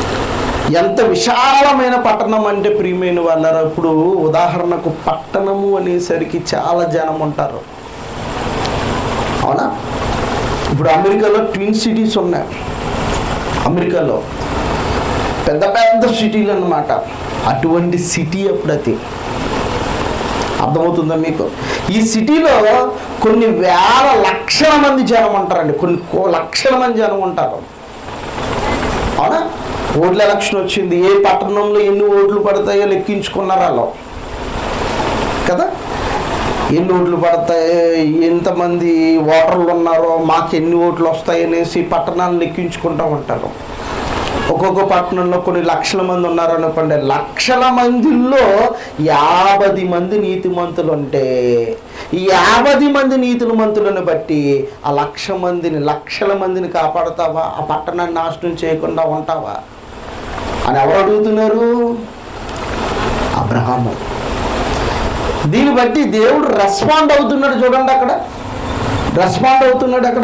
S1: ఎంత విశాలమైన పట్టణం అంటే ప్రియమైన వాళ్ళారా, ఇప్పుడు ఉదాహరణకు పట్టణము అనేసరికి చాలా జనం ఉంటారు, అవునా? ఇప్పుడు అమెరికాలో ట్విన్ సిటీస్ ఉన్నాయి. అమెరికాలో పెద్ద పెద్ద సిటీలు అన్నమాట. అటువంటి సిటీ అప్పుడు అది, అర్థమవుతుందా మీకు? ఈ సిటీలో కొన్ని వేల లక్షల మంది జనం ఉంటారండి, కొన్ని లక్షల మంది జనం ఉంటారు, అవునా? ఓట్ల ఎలక్షన్ వచ్చింది, ఏ పట్టణంలో ఎన్ని ఓట్లు పడతాయో లెక్కించుకున్నారు వాళ్ళు కదా. ఎన్ని ఓట్లు పడతాయి, ఎంతమంది ఓటర్లు ఉన్నారో, మాకు ఎన్ని ఓట్లు వస్తాయి అనేసి పట్టణాన్ని లెక్కించుకుంటూ ఉంటారు. ఒక్కొక్క పట్టణంలో కొన్ని లక్షల మంది ఉన్నారు అనుకోండి, లక్షల మందిలో 50 మంది నీతిమంతులు ఉంటే ఈ 50 మంది నీతిమంతులను బట్టి ఆ లక్షల మందిని కాపాడుతావా? ఆ పట్టణాన్ని నాశనం చేయకుండా ఉంటావా అని ఎవరు అడుగుతున్నారు? అబ్రహాము. దీన్ని బట్టి దేవుడు రెస్పాండ్ అవుతున్నాడు. చూడండి అక్కడ రెస్పాండ్ అవుతున్నాడు. అక్కడ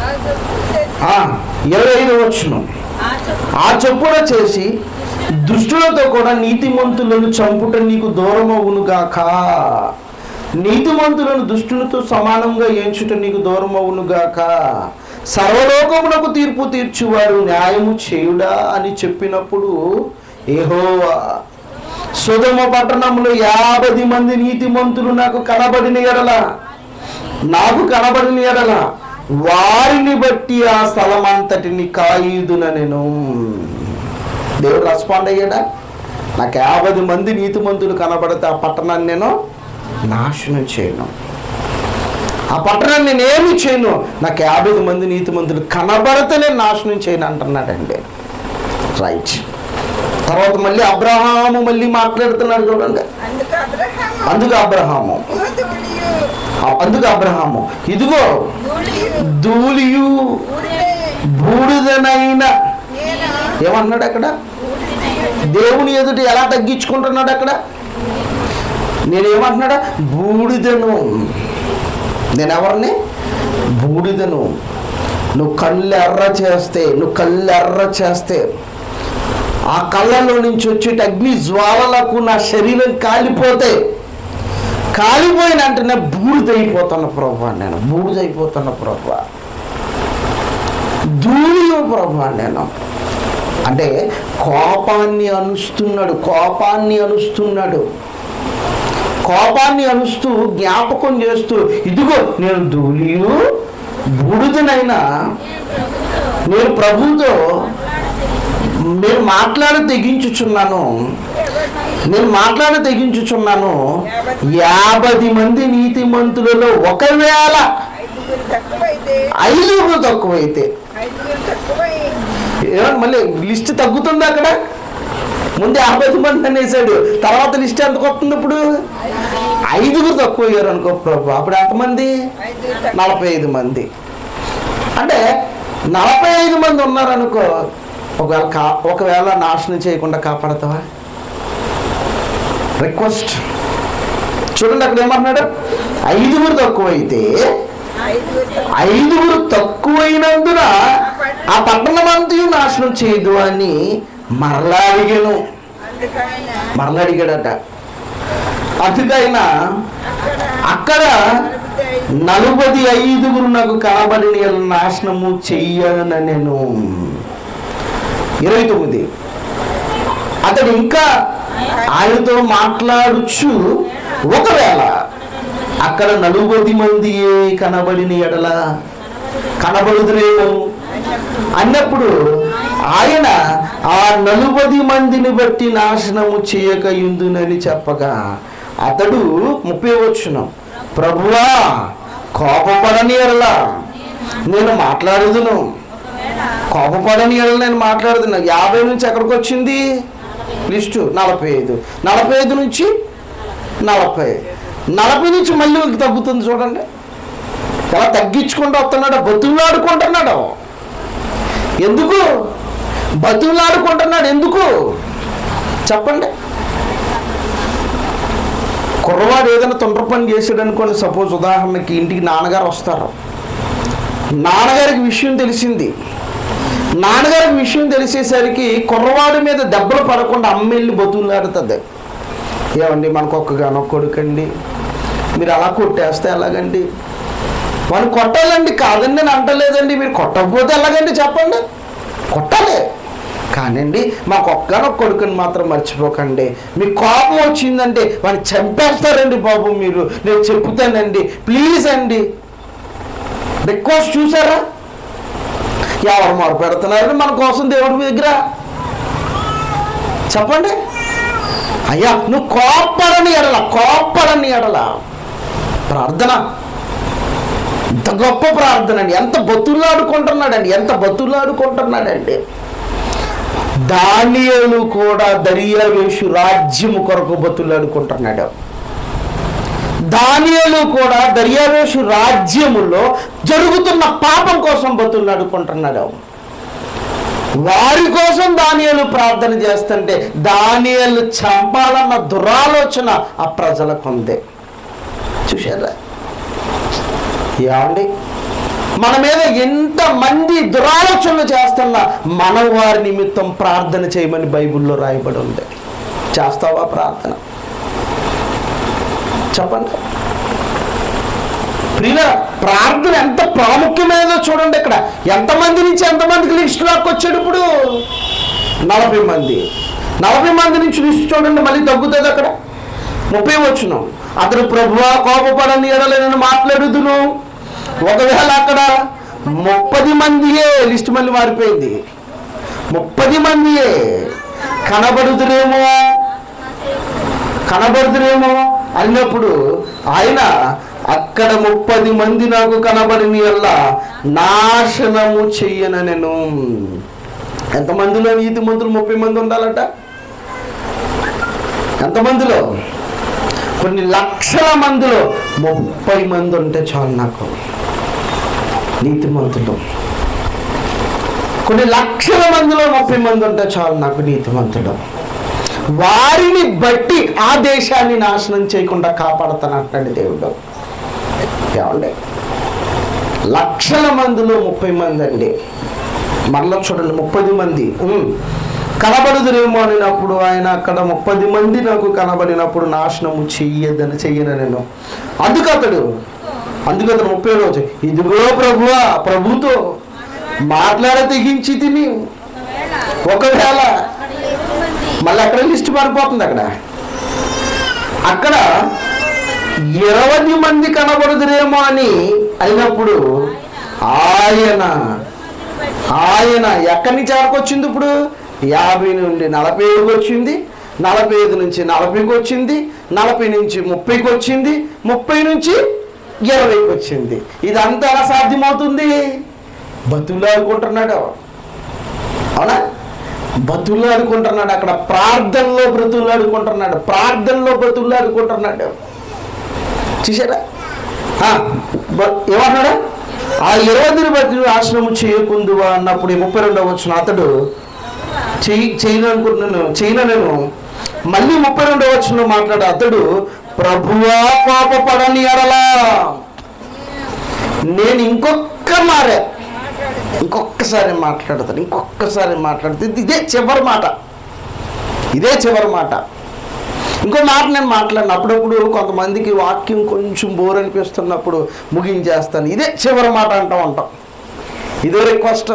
S1: 25 వచనం, ఆ చొప్పున చేసి దుష్టులతో కూడా నీతిమంతులను చంపుట నీకు దూరం అవునుగాక. నీతిమంతులను దుష్టులతో సమానంగా ఎంచుట నీకు దూరం అవునుగాక. సర్వలోకమునకు తీర్పు తీర్చువాడు న్యాయము చేయుడా అని చెప్పినప్పుడు యెహోవా సొదొమ పట్టణంలో 50 మంది నీతిమంతులు నాకు కనబడిన ఎడల వారిని బట్టి ఆ స్థలం అంతటిని కాయుదున నేను. దేవుడు రెస్పాండ్ అయ్యాడా? నాకు 50 మంది నీతిమంతులు కనబడితే ఆ పట్టణాన్ని నేను నాశనం చేయను, ఆ పట్టణాన్ని నేనేమి చేయను, నాకు 50 మంది నీతిమంతులు కనబడితే నేను నాశనం చేయను అంటున్నాడండి. రైట్. తర్వాత మళ్ళీ అబ్రహాము మళ్ళీ మాట్లాడుతున్నాడు. చూడండి, అందుకు అబ్రహాము ఇదిగో ధూళియు బూడిదనైన, ఏమన్నాడు అక్కడ? దేవుని ఎదుట ఎలా తగ్గించుకుంటున్నాడు అక్కడ? నేనేమంటున్నాడా? బూడిదను. నేనెవరిని? బూడిదను. నువ్వు కళ్ళు ఎర్ర చేస్తే ఆ కళ్ళలో నుంచి వచ్చేటి అగ్ని జ్వాలలకు నా శరీరం కాలిపోయిన అంటే బూడిదైపోతున్న ప్రభా, నేను బూడిదైపోతున్న ప్రభా, ధూళియో ప్రభా నేను. అంటే కోపాన్ని అనుస్తూ జ్ఞాపకం చేస్తూ, ఇదిగో నేను ధూళియు బూడిదనైనా నేను ప్రభుతో నేను మాట్లాడి తెగించుచున్నాను. 50 మంది నీతిమంతులలో ఒకవేళ 5 తక్కువైతే, మళ్ళీ లిస్ట్ తగ్గుతుంది అక్కడ. ముందు 50 మంది అనేసాడు, తర్వాత లిస్ట్ ఎంతకు వస్తుంది? ఇప్పుడు 5 తక్కువ అయ్యారు అనుకో ప్రభు, అప్పుడు ఎంతమంది? 45 మంది. అంటే 45 మంది ఉన్నారనుకో, ఒకవేళ నాశనం చేయకుండా కాపాడతావా? రిక్వెస్ట్ చూడండి, అక్కడ ఏమన్నాడు? 5 తక్కువైతే, 5 తక్కువైనందున ఆ పట్టణమంతయు నాశనం చేయదు అని మరలా అడిగాడట. అందుకైనా అక్కడ 45 నాకు కనబడిన నాశనము చెయ్యను నేను. 29 అతడు ఇంకా ఆయనతో మాట్లాడుచు, ఒకవేళ అక్కడ 40 మంది కనబడిన ఎడల కనబడుదురేమో అన్నప్పుడు ఆయన ఆ 40 మందిని బట్టి నాశనము చేయకయుందునని చెప్పగా అతడు 30 వచనం, ప్రభువా కోపపడని ఎడల నేను మాట్లాడుదును. కోపపడని ఎడల నేను మాట్లాడుతున్నా. 50 నుంచి ఎక్కడికి వచ్చింది లిస్టు? 45 నుంచి 40 నుంచి మళ్ళీ తగ్గుతుంది. చూడండి ఎలా తగ్గించుకుంటూ వస్తున్నాడు, బతులాడుకుంటున్నాడు. ఎందుకు బతులాడుకుంటున్నాడు? ఎందుకు చెప్పండి. కుర్రవాడు ఏదైనా తొందర పని చేసాడు అనుకోండి, సపోజ్ ఉదాహరణకి ఇంటికి నాన్నగారు వస్తారు, నాన్నగారికి విషయం తెలిసింది, నాన్నగారికి విషయం తెలిసేసరికి కుర్రవాడి మీద దెబ్బలు పడకుండా అమ్మ వెళ్ళి బతులాడుతుంది. ఏమండి మనకు ఒక్కగానో కొడుకండి, మీరు అలా కొట్టేస్తే ఎలాగండి? వాళ్ళు కొట్టాలండి, కాదండి నేను అంటలేదండి. మీరు కొట్టకపోతే ఎలాగండి చెప్పండి? కొట్టాలి. కానండి మాకు ఒక్కగానో కొడుకుని మాత్రం మర్చిపోకండి. మీ కోపం వచ్చిందంటే వాడిని చంపేస్తారండి బాబు మీరు, నేను చెప్తానండి ప్లీజ్ అండి. రిక్వెస్ట్ చూసారా? ఎవరు మొర పెడుతున్నారని మన కోసం దేవుడి దగ్గర చెప్పండి. అయ్యా నువ్వు కోప్పడని ఎడల ప్రార్థన ఎంత గొప్ప ప్రార్థన అండి. ఎంత బతులాడుకుంటున్నాడండి. దానియేలు కూడా దర్యావేషు రాజ్యము కొరకు బతులాడుకుంటున్నాడు. దానియేలు కూడా దర్యావేషు రాజ్యములో జరుగుతున్న పాపం కోసం బతులాడుకుంటున్నాడు. వారి కోసం దానియేలు ప్రార్థన చేస్తుంటే దానియేలు చంపాలన్న దురాలోచన ఆ ప్రజలకు ఉంది. చూశారా? ఏమండి మన మీద ఎంతమంది దురాలోచనలు చేస్తున్నా మనం వారి నిమిత్తం ప్రార్థన చేయమని బైబిల్లో రాయబడి ఉంది. చేస్తావా ప్రార్థన? చెప్పండి. ప్రియ ప్రార్థన ఎంత ప్రాముఖ్యమైనదో చూడండి. ఇక్కడ ఎంతమంది నుంచి ఎంతమందికి లిస్ట్ లాక్కొచ్చాడు? ఇప్పుడు 40 మంది. 40 మంది నుంచి లిస్ట్ చూడండి, మళ్ళీ తగ్గుతుంది. అక్కడ 30 వచ్చును. అతడు ప్రభువా కోపపడని ఎడల నేను మాట్లాడుదును. ఒకవేళ అక్కడ 30 మందియే, లిస్ట్ మళ్ళీ మారిపోయింది. 30 మందియే కనబడుదురేమో అన్నప్పుడు ఆయన అక్కడ 30 మంది నాకు కనబడిన వల్ల నాశనము చెయ్యన నేను. ఎంతమందిలో నీతిమంతులు 30 మంది ఉండాలట? ఎంతమందిలో? కొన్ని లక్షల మందిలో 30 మంది ఉంటే చాలు నాకు నీతిమంతులు. కొన్ని లక్షల మందిలో 30 మంది ఉంటే చాలు నాకు నీతిమంతులు. వారిని బట్టి ఆ దేశాన్ని నాశనం చేయకుండా కాపాడుతానంటాడు దేవుడు. ఏమండి లక్షల మందిలో 30 మంది అండి. మరలా చూడండి 30 మంది కనబడుదురేమో అనినప్పుడు ఆయన అక్కడ 30 మంది నాకు కనబడినప్పుడు నాశనము చెయ్యను నేను. అందుకు అతడు 30 రోజు ఇదిగో ప్రభువా ప్రభుతో మాట్లాడ తెగించి తిని. ఒకవేళ మళ్ళీ అక్కడ లిస్ట్ మారిపోతుంది. అక్కడ 20 మంది కనబడుదురేమో అని అయినప్పుడు ఆయన ఎక్కడి నుంచి ఆడుకొచ్చింది? ఇప్పుడు 50 నుండి 45కి వచ్చింది, 45 నుంచి 40కి వచ్చింది, 40 నుంచి 30కి వచ్చింది, 30 నుంచి 20కి వచ్చింది. ఇదంతా ఎలా సాధ్యమవుతుంది? బతులాడుకుంటున్నాడు. అవునా? బతులాడుకుంటున్నాడు. అక్కడ ప్రార్థనలో బ్రతులాడుకుంటున్నాడు. చూసారా? ఏమన్నాడు? ఆ 20 బట్టి నాశనము చేయకుందువా అన్నప్పుడు 32వ వచనం అతడు చేయను. మళ్ళీ 32వ వచనం మాట్లాడు. అతడు ప్రభువా కోపపడని ఎడలా నేను ఇంకొక్కసారి మాట్లాడతాను. ఇదే చివరి మాట. ఇంకో మాట నేను మాట్లాడిన అప్పుడప్పుడు కొంతమందికి వాక్యం కొంచెం బోర్ అనిపిస్తున్నప్పుడు ముగించేస్తాను. ఇదే చివరి మాట ఉంటాం. ఇదో రిక్వెస్ట్.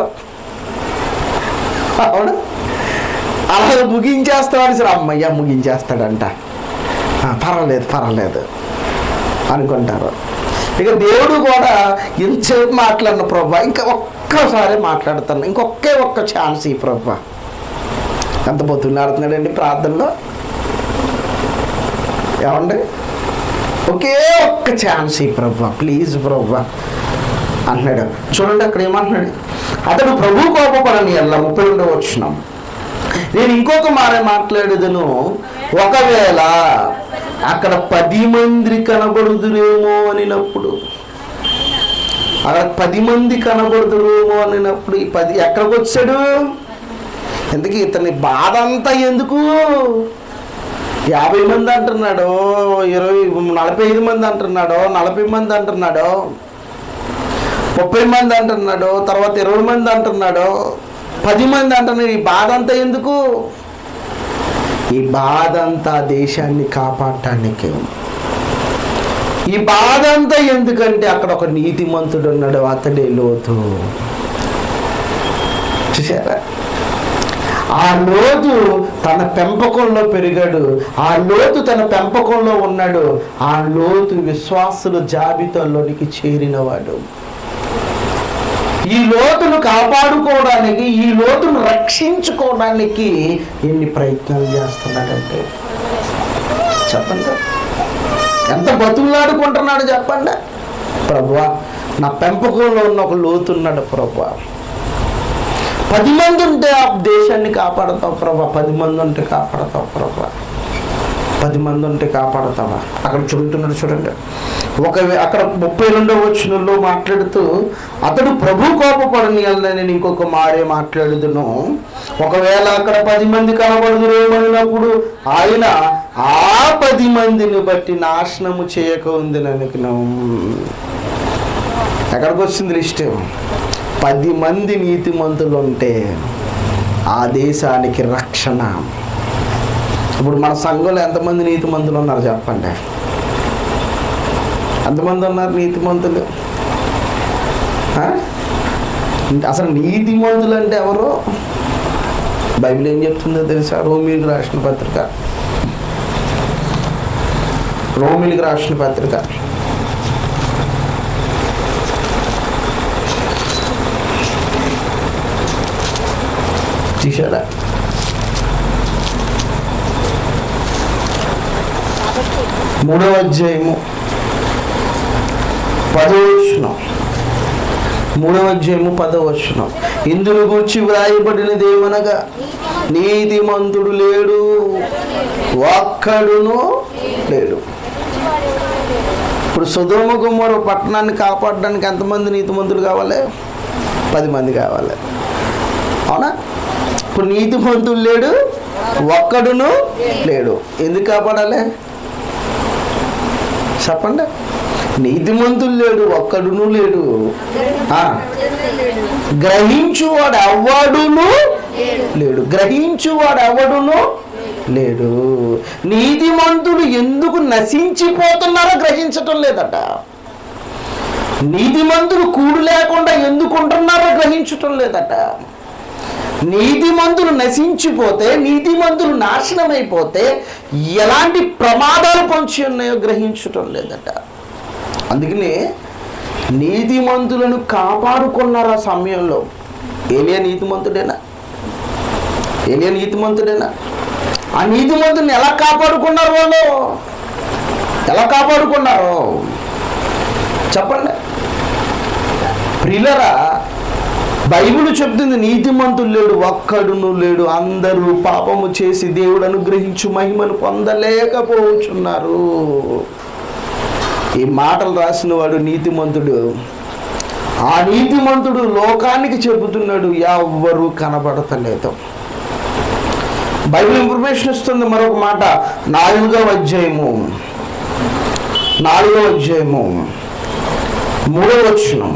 S1: అవునా? అలా ముగించేస్తామని సరే అమ్మయ్య ముగించేస్తాడంట, పర్వాలేదు అనుకుంటారు. ఇక దేవుడు కూడా ఇంతసేపు మాట్లాడిన ప్రభా ఇంకా ఒక్కసారి మాట్లాడుతాను, ఒక్క ఛాన్స్ ఈ ప్రభా. ఎంత బతులాడుతున్నాడండి ప్రార్థనలో. ఏమండి ఒకే ఒక్క ఛాన్స్ ఈ ప్రభా ప్లీజ్ ప్రభా అంటున్నాడు. చూడండి అక్కడ ఏమంటున్నాడు? అతడు ప్రభు కోపపడని ఎల్లా 32వ వచనం నేను ఇంకొక మాట్లాడేదను. ఒకవేళ అక్కడ 10 మంది కనబడుదురేమో అనినప్పుడు, అక్కడ 10 మంది కనబడుదురేమో అనినప్పుడు ఈ 10 ఎక్కడికి వచ్చాడు? ఎందుకు ఇతని బాధ అంతా ఎందుకు? 50 మంది అంటున్నాడు, 45 మంది అంటున్నాడు, 40 మంది అంటున్నాడు, 30 మంది అంటున్నాడు, తర్వాత 20 మంది అంటున్నాడు. 10 మంది అంటున్నారు, ఈ బాధ అంతా ఎందుకు? ఈ బాధ అంతా దేశాన్ని కాపాడటానికి. ఈ బాధ అంతా ఎందుకంటే అక్కడ ఒక నీతిమంతుడు ఉన్నాడు, అతడే లోతు. చూసారా? ఆ లోతు తన పెంపకంలో పెరిగాడు, ఆ లోతు తన పెంపకంలో ఉన్నాడు, ఆ లోతు విశ్వాసుల జాబితాలోనికి చేరినవాడు. ఈ లోతును కాపాడుకోవడానికి, ఈ లోతును రక్షించుకోవడానికి ఎన్ని ప్రయత్నాలు చేస్తున్నాడంటే చెప్పండి. ఎంత బతుకులాడుకుంటున్నాడు చెప్పండి. ప్రభువా, నా పెంపకంలో ఉన్న ఒక లోతు ఉన్నాడు ప్రభువా. 10 మంది ఉంటే ఆ దేశాన్ని కాపాడతావు ప్రభా, 10 మంది ఉంటే కాపాడతావు ప్రభా, 10 మంది ఉంటే కాపాడతావా. అక్కడ చెబుతున్నాడు చూడండి, అక్కడ 32వ వచనంలో మాట్లాడుతూ, అతడు ప్రభు కోపపడనీయాలని నేను ఇంకొక మారే మాట్లాడుదును. ఒకవేళ అక్కడ 10 మంది కనబడుదురేమన్నప్పుడు ఆయన ఆ 10 మందిని బట్టి నాశనము చేయక ఉంది అనుకున్నాం. ఎక్కడికి వచ్చింది లిస్ట్? 10 మంది నీతిమంతులు ఉంటే ఆ దేశానికి రక్షణ. ఇప్పుడు మన సంఘంలో ఎంతమంది నీతిమంతులు ఉన్నారు చెప్పండి? ఎంతమంది ఉన్నారు నీతిమంతులు? అసలు నీతిమంతులు అంటే ఎవరు? బైబిల్ ఏం చెప్తుందో తెలుసా? రోమిలికి రాసిన పత్రిక, రోమిలికి రాసిన పత్రిక 3వ అధ్యాయము 10వ వచనం, 3వ అధ్యాయము 10వ వచనం. ఇందును గూర్చి వ్రాయబడినది ఏమనగా, నీతిమంతుడు లేడు, ఒక్కడును లేడు. ఇప్పుడు సొదొమ గొమొర్రా పట్టణాన్ని కాపాడడానికి ఎంతమంది నీతిమంతులు కావాలి? 10 మంది కావాలి. అవునా? ఇప్పుడు నీతిమంతుడు లేడు, ఒక్కడును లేడు. ఎందుకు కాపాడాలి చెప్పండి? నీతిమంతులు లేడు, ఒక్కడును లేడు, గ్రహించువాడు ఎవడును లేడు, గ్రహించువాడు ఎవడును లేడు. నీతిమంతులు ఎందుకు నశించిపోతున్నారో గ్రహించటం లేదట. నీతిమంతులు కూడు లేకుండా ఎందుకు ఉంటున్నారో గ్రహించటం లేదట. నీతిమంతులు నశించిపోతే, నీతిమంతులు నాశనమైపోతే ఎలాంటి ప్రమాదాలు పొంచి ఉన్నాయో గ్రహించటం లేదట. అందుకనే నీతిమంతులను కాపాడుకున్నారు ఆ సమయంలో. ఏలియా నీతిమంతుడేనా? ఏలియా నీతిమంతుడేనా? ఆ నీతిమంతుని ఎలా కాపాడుకున్నారు వాళ్ళు? ఎలా కాపాడుకున్నారు చెప్పండి ప్రియులరా? బైబిల్ చెప్తుంది నీతిమంతులు లేడు, ఒక్కడును లేడు, అందరూ పాపము చేసి దేవుడు అనుగ్రహించు మహిమను పొందలేకపోతున్నారు. ఈ మాటలు రాసిన వాడు నీతిమంతుడు. ఆ నీతిమంతుడు లోకానికి చెబుతున్నాడు, ఎవ్వరూ కనబడతలేదు. బైబిల్ ఇన్ఫర్మేషన్ ఇస్తుంది మరొక మాట. 4వ అధ్యాయము 3వ వచనం.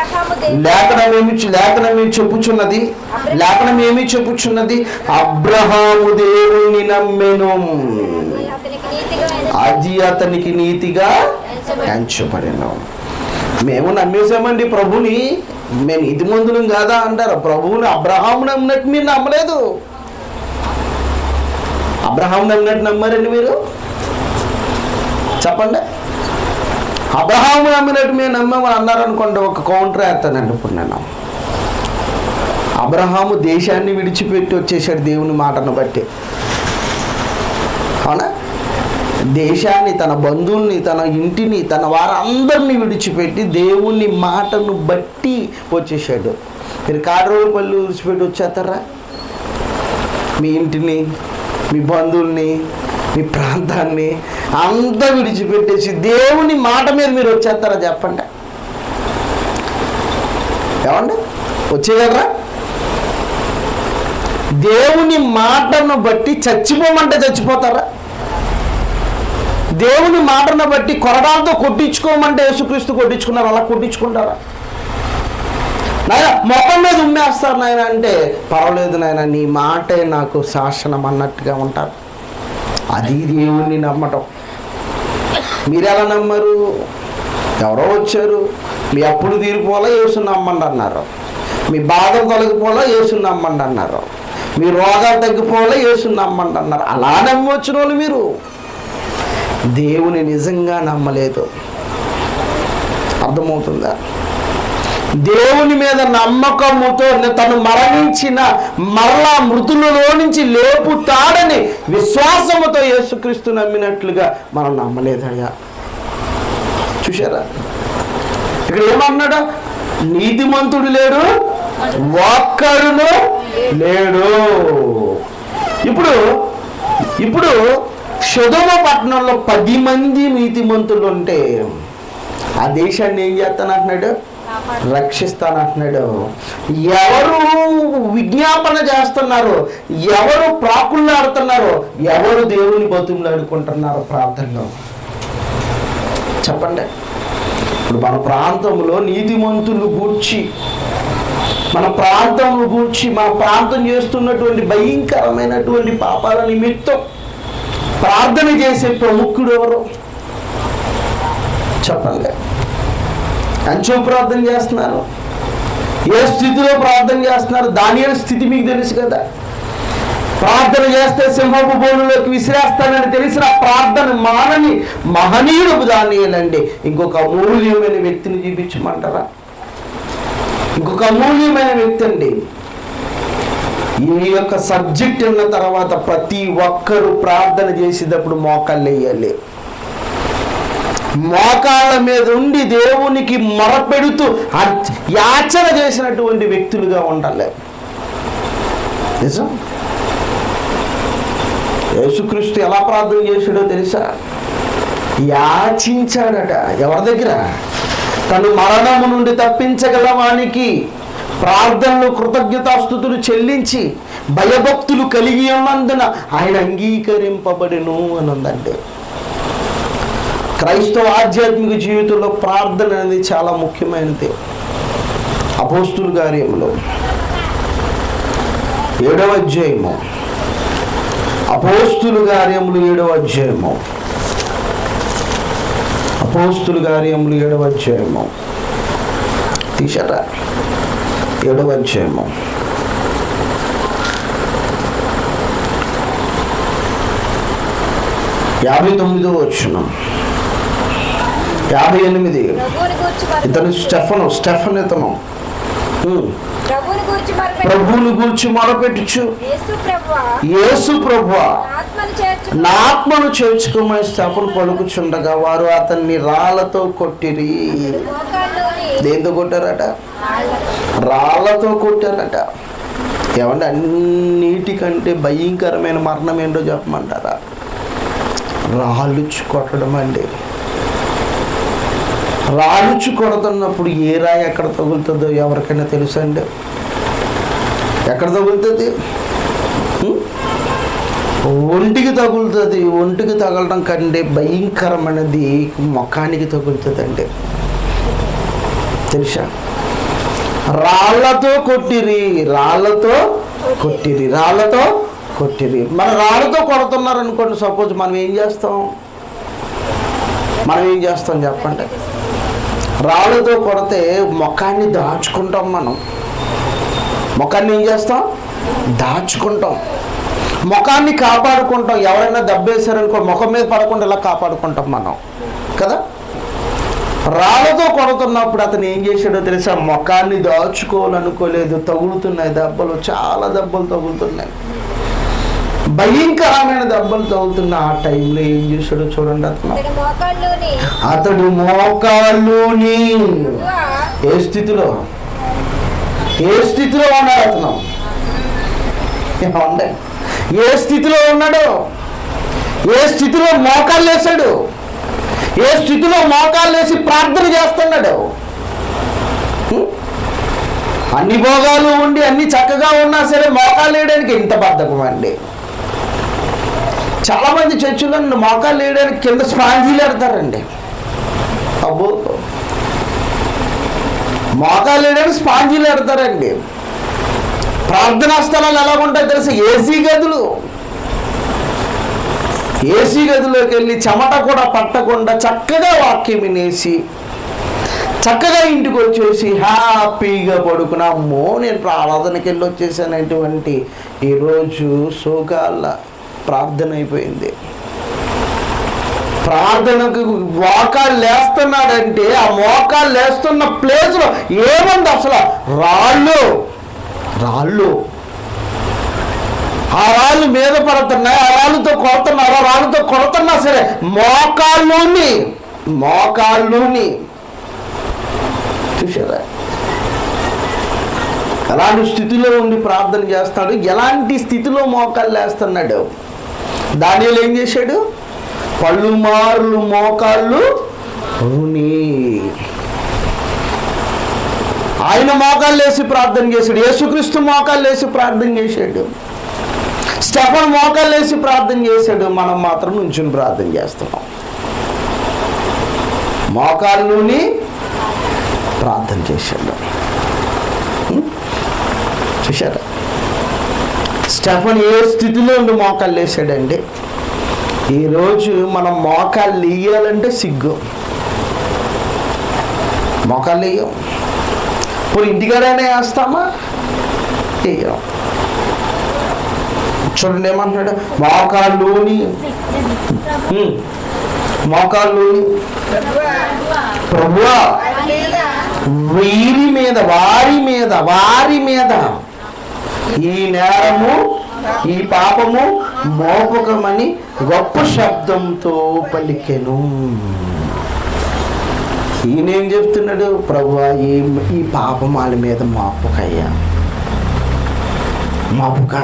S1: లేఖనం ఏమి చెప్పుచున్నది? అబ్రహాము దేవుణ్ణి నమ్మెను, అది అతనికి నీతిగా ఎంచబడెను. మేము నమ్మేసామండి ప్రభుని, మేము నీతిమంతులం కాదా అంటారు. ప్రభువుని అబ్రహాము నమ్మినట్టు మీరు నమ్మలేదు. అబ్రహాము నమ్మినట్టు నమ్మారండి మీరు చెప్పండి? అబ్రహాము నమ్మినట్టు మేము నమ్మామని అన్నారనుకోండి, ఒక కౌంటర్ వేస్తానండి. ఇప్పుడు నేను అబ్రహాము దేశాన్ని విడిచిపెట్టి వచ్చేసాడు దేవుని మాటను బట్టి. అవునా? దేశాన్ని, తన బంధువుల్ని, తన ఇంటిని, తన వారందరినీ విడిచిపెట్టి దేవుని మాటను బట్టి వచ్చేసాడు. మీరు కాడ్రోలపల్లి విడిచిపెట్టి వచ్చేస్తారా? మీ ఇంటిని, మీ బంధువుల్ని, మీ ప్రాంతాన్ని అంతా విడిచిపెట్టేసి దేవుని మాట మీద మీరు వచ్చేస్తారా చెప్పండి? ఏమండి? వచ్చేయగలరా? దేవుని మాటను బట్టి చచ్చిపోమంటే చచ్చిపోతారా? దేవుని మాటను బట్టి కొరడాలతో కొట్టించుకోమంటే యేసుక్రీస్తు కొట్టించుకున్నారు, అలా కొట్టించుకుంటారా? నాయన మొఖం మీద ఉమ్మేస్తారు నాయన అంటే, పర్వాలేదు నాయన నీ మాటే నాకు శాసనం అన్నట్టుగా ఉంటారు. అది దేవుణ్ణి నమ్మటం. మీరు ఎలా నమ్మరు? ఎవరో వచ్చారు, మీ అప్పులు తీరిపోలా యేసుని నమ్మండి అన్నారు, మీ బాధలు తొలగిపోలా యేసుని నమ్మండి అన్నారు, మీ రోగాలు తగ్గిపోలా యేసుని నమ్మండి అన్నారు. అలా నమ్మి వచ్చిన వాళ్ళు మీరు దేవుని నిజంగా నమ్మలేదు. అర్థమవుతుందా? దేవుని మీద నమ్మకముతో తను మరణించిన మరలా మృతులలో నుంచి లేపుతాడని విశ్వాసముతో యేసుక్రీస్తు నమ్మినట్లుగా మనం నమ్మలేదయ్యా. చూశారా? ఇక్కడ ఏమన్నాడు? నీతిమంతుడు లేడు, ఒక్కడును లేడు. ఇప్పుడు సొదొమ పట్టణంలో 10 మంది నీతిమంతులు ఉంటే ఆ దేశాన్ని ఏం చేస్తానంటున్నాడు? రక్షిస్తానంటున్నాడు. ఎవరు విజ్ఞాపన చేస్తున్నారు, ఎవరు ప్రాకులాడుతున్నారు, ఎవరు దేవుని బతుకులాడుకుంటున్నారు ప్రార్థనలో? చెప్పండి. ఇప్పుడు మన ప్రాంతంలో నీతిమంతులు గూర్చి, మన ప్రాంతంలో గూర్చి, మన ప్రాంతం చేస్తున్నటువంటి భయంకరమైనటువంటి పాపాల నిమిత్తం ప్రార్థన చేసే ప్రముఖుడు ఎవరు? చెప్పండి. అంచో ప్రార్థన చేస్తున్నారు, ఏ స్థితిలో ప్రార్థన చేస్తున్నారు? దానియేలు స్థితి మీకు తెలుసు కదా. ప్రార్థన చేస్తే సింహపు బోనులోకి విసిరేస్తానని తెలిసిన ప్రార్థన మానని మహనీయుడు దానియేలండి. ఇంకొక అమూల్యమైన వ్యక్తిని చూపించమంటారా? ఇంకొక అమూల్యమైన వ్యక్తి అండి. ఈ యొక్క సబ్జెక్ట్ ఉన్న తర్వాత ప్రతి ఒక్కరూ ప్రార్థన చేసేటప్పుడు మోకాళ్ళు వేయాలి. మోకాళ్ళ మీద ఉండి దేవునికి మొరపెడుతూ యాచన చేసినటువంటి వ్యక్తులుగా ఉండాలి. నిజం. యేసుక్రీస్తు ఎలా ప్రార్థన చేశాడో తెలుసా? యాచించాడట. ఎవరి దగ్గర? తను మరణము నుండి తప్పించగలవానికి ప్రార్థనలు కృతజ్ఞతాస్తుతులు చెల్లించి భయభక్తులు కలిగి ఉన్నందున ఆయన అంగీకరింపబడెను అని ఉందండి. క్రైస్తవ ఆధ్యాత్మిక జీవితంలో ప్రార్థన అనేది చాలా ముఖ్యమైనది. అపోస్తుల కార్యములు 7వ అధ్యాయము, అపోస్తుల కార్యములు 7వ అధ్యాయము, అపోస్తుల కార్యములు 7వ అధ్యాయము తీశారా? 7వ అధ్యాయము 59వ వచనం, 58. ఇతను స్టెఫన్ ఇతను ప్రభువుని గూర్చి మొరపెట్టుచు, యేసు ప్రభువా నా ఆత్మను చేర్చుకోమని స్టెఫను పలుకుచుండగా వారు అతన్ని రాళ్లతో కొట్టిరి. దేంతో కొట్టారట? రాళ్లతో కొట్టారట. ఏమంటే అన్నిటికంటే భయంకరమైన మరణం ఏంటో చెప్పమంటారా? రాళ్ళుచ్చు కొట్టడం అండి. రాళ్ళుచ్చు కొడుతున్నప్పుడు ఏ రాయి ఎక్కడ తగులుతుందో ఎవరికైనా తెలుసండి? ఎక్కడ తగులుతుంది? ఒంటికి తగులుతుంది. ఒంటికి తగలడం కంటే భయంకరమైనది ముఖానికి తగులుతుందండి. తెలుసా? రాళ్లతో కొట్టిరి, రాళ్లతో కొట్టిరి, రాళ్లతో కొట్టిరి. మన రాళ్ళతో కొడుతున్నారు అనుకోండి, సపోజ్ మనం ఏం చేస్తాం? చెప్పండి. రాళ్ళతో కొడితే ముఖాన్ని దాచుకుంటాం. మనం ముఖాన్ని ఏం చేస్తాం? దాచుకుంటాం. ముఖాన్ని కాపాడుకుంటాం. ఎవరైనా దెబ్బేశారనుకో ముఖం మీద పడకుండా ఇలా కాపాడుకుంటాం మనం కదా. రాళ్ళతో కొడుతున్నప్పుడు అతను ఏం చేశాడో తెలుసా? ముఖాన్ని దాచుకోవాలనుకోలేదు. తగులుతున్నాయి దెబ్బలు, చాలా దెబ్బలు తగులుతున్నాయి, భయంకరమైన దెబ్బలు తగులుతున్న ఆ టైంలో ఏం చేశాడో చూడండి. అతడు మోకాళ్ళుని ఏ స్థితిలో ఉన్నాడు? అతను ఏ స్థితిలో ఉన్నాడు? ఏ స్థితిలో మోకాళ్ళు వేసాడు? ఏ స్థితిలో మోకాళ్ళు వేసి ప్రార్థన చేస్తున్నాడు? అన్ని భోగాలు ఉండి అన్ని చక్కగా ఉన్నా సరే మోకాళ్ళు వేయడానికి ఇంత బద్ధకం అండి. చాలా మంది చర్చిలో మోకాళ్ళు వేయడానికి కింద స్పాంజీలు పెడతారండి. అబ్బో, మోకాలు వేయడానికి స్పాంజీలు పెడతారండి. ప్రార్థనా స్థలాలు ఎలా ఉంటాయో తెలుసు, ఏసీ గదులు. ఏసీ గదిలోకి వెళ్ళి చెమట కూడా పట్టకుండా చక్కగా వాక్యం వినేసి చక్కగా ఇంటికి వచ్చేసి హ్యాపీగా పడుకున్నా. అమ్మో నేను ప్రార్థనకి వెళ్ళి వచ్చేసానటువంటి ఈరోజు సోగాళ్ళ ప్రార్థన అయిపోయింది. ప్రార్థనకు మోకాళ్ళు లేస్తున్నాడంటే ఆ మోకాళ్ళు లేస్తున్న ప్లేస్లో ఏముంది అసలు? రాళ్ళు ఆ రాళ్ళు మీద పడుతున్నాయి, ఆ రాళ్ళతో కొడుతున్నారు, ఆ రాళ్ళతో కొడుతున్నా సరే మోకాళ్ళుని చూసారా ఎలాంటి స్థితిలో ఉండి ప్రార్థన చేస్తాడు, ఎలాంటి స్థితిలో మోకాళ్ళు వేస్తున్నాడు. దానియేలు ఏం చేశాడు? పలుమార్లు మోకాళ్ళు ఆయన మోకాళ్ళు వేసి ప్రార్థన చేశాడు. యేసుక్రీస్తు మోకాళ్ళు వేసి ప్రార్థన చేశాడు. స్టెఫన్ మోకాళ్ళు వేసి ప్రార్థన చేశాడు. మనం మాత్రం నుంచుని ప్రార్థన చేస్తున్నాం. మోకాళ్ళుని ప్రార్థన చేశాడు. చూశారా స్టెఫన్ ఏ స్థితిలో ఉండి మోకాళ్ళు వేసాడండి. ఈరోజు మనం మోకాళ్ళు వేయాలంటే సిగ్గు. మోకాళ్ళు వేయం. ఇప్పుడు ఇంటికాడైనా వేస్తామా? వేయం. చూడండి ఏమంటున్నాడు, మోకాళ్ళుని ప్రభువా వారి మీద ఈ నేరము ఈ పాపము మోపకమని గొప్ప శబ్దంతో పలికెను. ఈయనేం చెప్తున్నాడు? ప్రభువా ఈ పాపం వాళ్ళ మీద మాపుకయ్యా, మాపుక.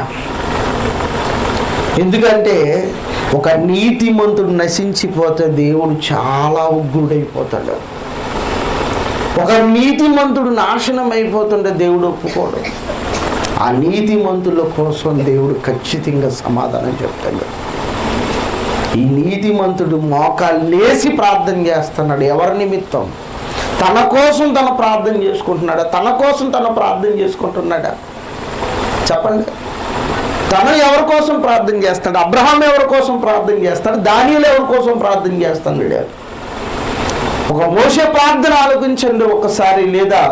S1: ఎందుకంటే ఒక నీతిమంతుడు నశించిపోతే దేవుడు చాలా ఉగ్రుడైపోతాడు. ఒక నీతిమంతుడు నాశనం అయిపోతుంటే దేవుడు ఒప్పుకోడు. ఆ నీతిమంతుల కోసం దేవుడు ఖచ్చితంగా సమాధానం చెప్తాడు. ఈ నీతిమంతుడు మోకాళ్ళు లేసి ప్రార్థన చేస్తున్నాడు. ఎవరి నిమిత్తం? తన కోసం తన ప్రార్థన చేసుకుంటున్నాడా? తన కోసం తన ప్రార్థన చేసుకుంటున్నాడా? చెప్పండి. తను ఎవరి కోసం ప్రార్థన చేస్తాడు? అబ్రహాం ఎవరి కోసం ప్రార్థన చేస్తాడు? దానియేలు ఎవరి కోసం ప్రార్థన చేస్తున్నాడు? ఒక మోషే ప్రార్థన ఆలకించండి ఒకసారి, లేదా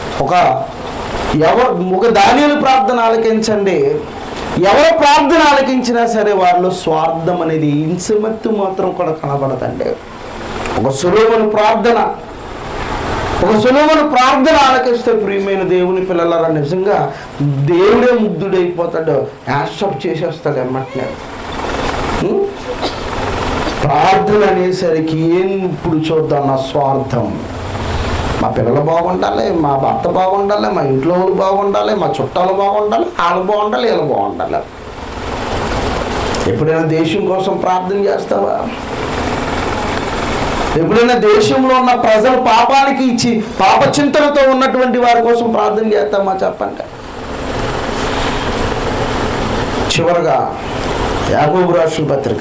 S1: ఒక దానియేలు ప్రార్థన ఆలకించండి. ఎవరు ప్రార్థన ఆలకించినా సరే వాళ్ళు స్వార్థం అనేది ఇంచమత్తు మాత్రం కూడా కనబడదండి. ఒక సులువైన ప్రార్థన ఆలకిస్తే ప్రియమైన దేవుని పిల్లలారా నిజంగా దేవుడే ముగ్ధుడైపోతాడు, యాక్సెప్ట్ చేసేస్తాడు ఎమ్మటనే. ప్రార్థన అనేసరికి ఇప్పుడు చూద్దాం, నా స్వార్థం. మా పిల్లలు బాగుండాలి, మా భర్త బాగుండాలి, మా ఇంట్లో వాళ్ళు బాగుండాలి, మా చుట్టాలు బాగుండాలి, వాళ్ళు బాగుండాలి, వీళ్ళు బాగుండాలి. ఎప్పుడైనా దేశం కోసం ప్రార్థన చేస్తావా? ఎప్పుడైనా దేశంలో ఉన్న ప్రజలు పాపానికి ఇచ్చి పాప చింతనతో ఉన్నటువంటి వారి కోసం ప్రార్థన చేస్తామా? చెప్పండి. చివరగా యాకోబు రాసిన పత్రిక,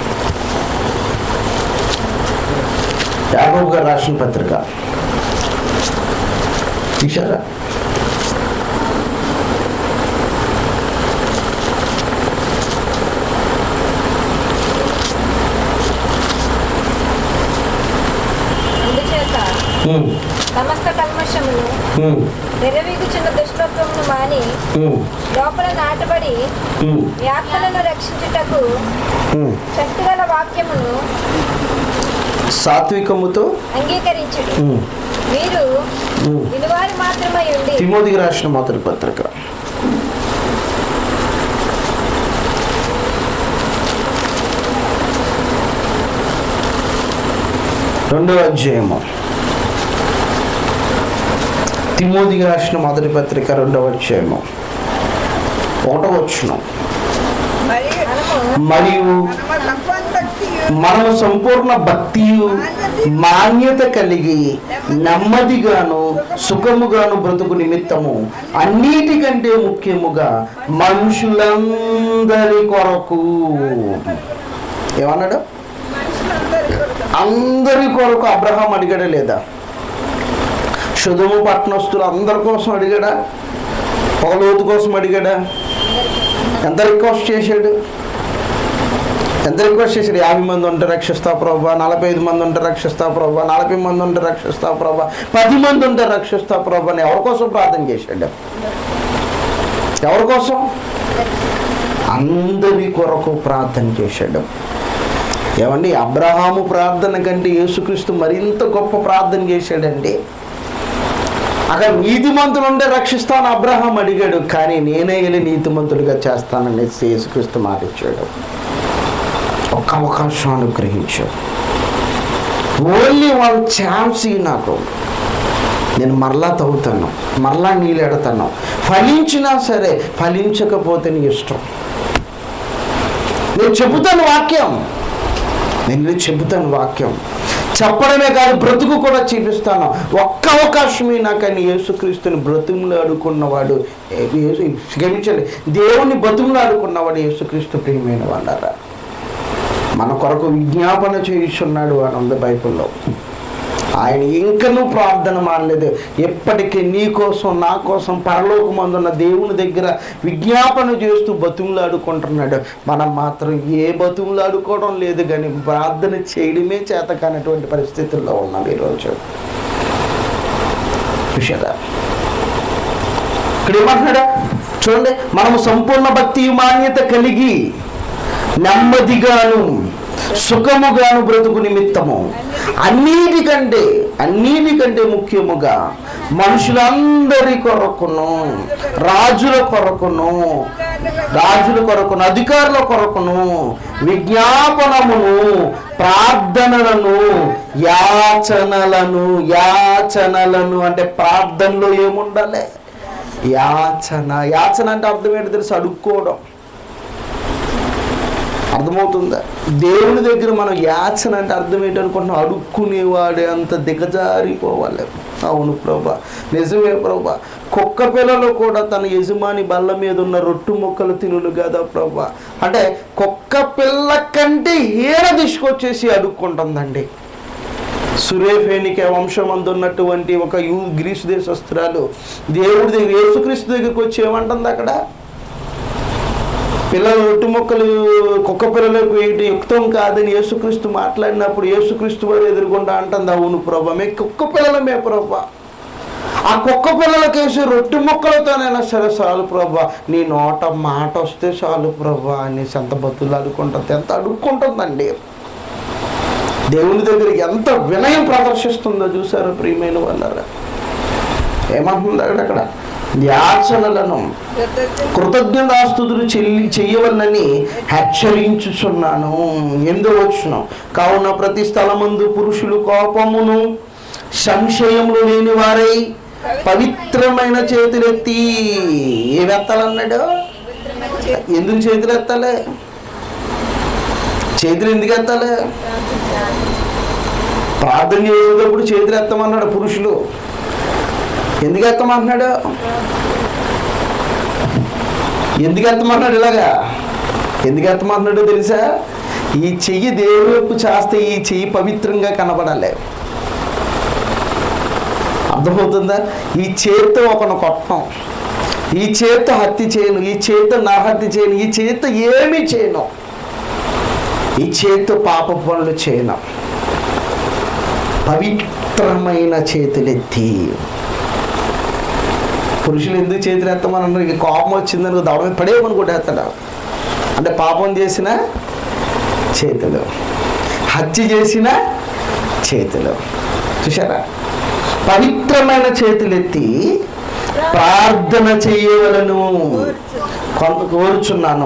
S1: యాకోబు గారు రాసిన పత్రిక చూసారా?
S2: సమస్త కల్మషమును నెరవేర్చుచున్న దుష్టత్వమును మాని లోపల నాటబడి ఆత్మలను రక్షించుటకు శక్తిగల వాక్యమును
S1: సాత్వికముతో
S2: అంగీకరించుడి. మీరు వినువారు మాత్రమై ఉండి.
S1: తిమోతికి రాసిన మొదటి పత్రిక 2వ అధ్యాయము. తిమోతికి రాసిన మొదటి పత్రిక 2వ అధ్యాయము 1వ వచనం. మరియు మనము సంపూర్ణ భక్తియు మాన్యత కలిగి నెమ్మదిగాను సుఖముగాను బ్రతుకు నిమిత్తము అన్నిటికంటే ముఖ్యముగా మనుషులందరి కొరకు. ఏమన్నాడు? అందరి కొరకు. అబ్రహాం అడిగాడా లేదా? క్షుధము పట్టణస్తులు అందరి కోసం అడిగాడా? ఒక లోతు కోసం అడిగాడా? ఎంత రిక్వెస్ట్ చేశాడు? 50 మంది ఉంటే రక్షిస్తా ప్రభా, 45 మంది ఉంటే రక్షిస్తా ప్రభా, 40 మంది ఉంటే రక్షిస్తా ప్రభా, 10 మంది ఉంటే రక్షిస్తా ప్రభా అని ఎవరి కోసం ప్రార్థన చేశాడు? ఎవరి కోసం? అందరి కొరకు ప్రార్థన చేశాడు. ఏమండి, అబ్రహాము ప్రార్థన కంటే యేసుక్రీస్తు మరింత గొప్ప ప్రార్థన చేశాడండి. అక్కడ నీతిమంతులు ఉంటే రక్షిస్తాను అబ్రహాం అడిగాడు, కానీ నేనే వెళ్ళి నీతిమంతుడిగా చేస్తానని యేసుక్రీస్తు మాటిచ్చాడు. ఒక అవకాశం అనుగ్రహించాడు. ఓన్లీ వాళ్ళ ఛాన్స్ నాకు, నేను మరలా తవ్వుతాను, మరలా నీళ్ళెడతాను, ఫలించినా సరే ఫలించకపోతే నీ ఇష్టం. నేను చెబుతాను వాక్యం, నేను చెబుతాను వాక్యం, చెప్పడమే కాదు బ్రతుకు కూడా చూపిస్తాను. ఒక్క అవకాశమే నాకని యేసుక్రీస్తుని బ్రతుములాడుకున్నవాడు, క్షమించండి, దేవుణ్ణి బ్రతుములాడుకున్నవాడు యేసుక్రీస్తు ప్రియమైన వాళ్ళారా. మన కొరకు విజ్ఞాపన చేయిస్తున్నాడు అని ఉంది బైబిల్లో. ఆయన ఇంకనూ ప్రార్థన మానలేదు. ఎప్పటికీ నీ కోసం నా కోసం పరలోకమందున్న దేవుని దగ్గర విజ్ఞాపన చేస్తూ బతుములాడుకుంటున్నాడు. మనం మాత్రం ఏ బతుములాడుకోవడం లేదు, కానీ ప్రార్థన చేయడమే చేత కానటువంటి పరిస్థితుల్లో ఉన్నాం ఈరోజు. చూసారా ఇక్కడ ఏమంటున్నాడా? చూడండి, మనము సంపూర్ణ భక్తి మాన్యత కలిగి నెమ్మదిగాను సుఖముగాను బ్రతుకు నిమిత్తము అన్నిటికంటే ముఖ్యముగా మనుషులందరి కొరకును, రాజుల కొరకును, అధికారుల కొరకును విజ్ఞాపనమును, ప్రార్థనలను, యాచనలను అంటే ప్రార్థనలో ఏముండాలి? యాచన అంటే అర్థం ఏంటి తెలుసు? అడుక్కోవడం. అర్థమవుతుందా? దేవుని దగ్గర మనం యాచన అంటే అర్థం ఏంటనుకుంటున్నాం? అడుక్కునేవాడే అంత దిగజారిపోవాలి. అవును ప్రభా, నిజమే ప్రభా. కుక్క పిల్లలు కూడా తన యజమాని బల్ల మీద ఉన్న రొట్టు ముక్కలు తినులు కదా ప్రభా. అంటే కుక్క పిల్ల కంటే హీన తీసుకొచ్చేసి అడుక్కుంటుందండి. సురేఫేనికే వంశం అందున్నటువంటి ఒక గ్రీసు దేశస్తురాలు దేవుడి దగ్గర, యేసుక్రీస్తు దగ్గరికి వచ్చి ఏమంటుంది? అక్కడ పిల్లలు రొట్టు మొక్కలు కుక్క పిల్లలకు ఏంటి యుక్తం కాదని యేసుక్రీస్తు మాట్లాడినప్పుడు యేసుక్రీస్తు వారు ఎదురుగుండా అంటుంది, అవును ప్రభా, మేము కుక్క పిల్లలమే ప్రభా. ఆ కుక్క పిల్లలకేసి రొట్టు మొక్కలతోనైనా సరే చాలు ప్రభా, నీ నోట మాట వస్తే చాలు ప్రభా అని ఎంత బతులు అడుక్కుంటుంది, ఎంత అడుక్కుంటుందండి. దేవుని దగ్గరికి ఎంత వినయం ప్రదర్శిస్తుందో చూసారు ప్రియమైన వాళ్ళారా. ఏమంటుంది అక్కడ? యాచనలను, కృతజ్ఞతాస్తుతులు చెయ్యవలనని హెచ్చరించుచున్నాను. 8వ వచనం, కావున ప్రతి స్థలమందు పురుషులు కోపమును సంశయములు లేని వారై పవిత్రమైన చేతులెత్తి ఏమెత్తాలన్నాడు? ఎందుకు చేతులు ఎత్తాలి? చేతులు ఎందుకు ఎత్తాలి? ప్రార్థన చేసేటప్పుడు చేతులు ఎత్తమన్నాడు పురుషులు. ఎందుకు ఎత్తమంటున్నాడు? ఇలాగా ఎందుకు ఎత్తమంటున్నాడో తెలుసా? ఈ చెయ్యి దేవుడి వైపు చేస్తే ఈ చెయ్యి పవిత్రంగా కనబడాలి. అర్థమవుతుందా? ఈ చేత్తో ఒకను కొట్టం, ఈ చేత్తో హత్య చేయను, ఈ చేత్తో నరహత్య చేయను, ఈ చేత్తో ఏమీ చేయను, ఈ చేత్తో పాప పనులు చేయను. పవిత్రమైన చేతులెత్తి. పురుషులు ఎందుకు చేతులు ఎత్తమని? కోపం వచ్చిందనుకో దవడ మీద పడేయమని కొట్టేస్తాడు. అంటే పాపం చేసిన చేతులు, హత్య చేసిన చేతులు. చూసారా? పవిత్రమైన చేతులెత్తి ప్రార్థన చేయవలను కోరుచున్నాను.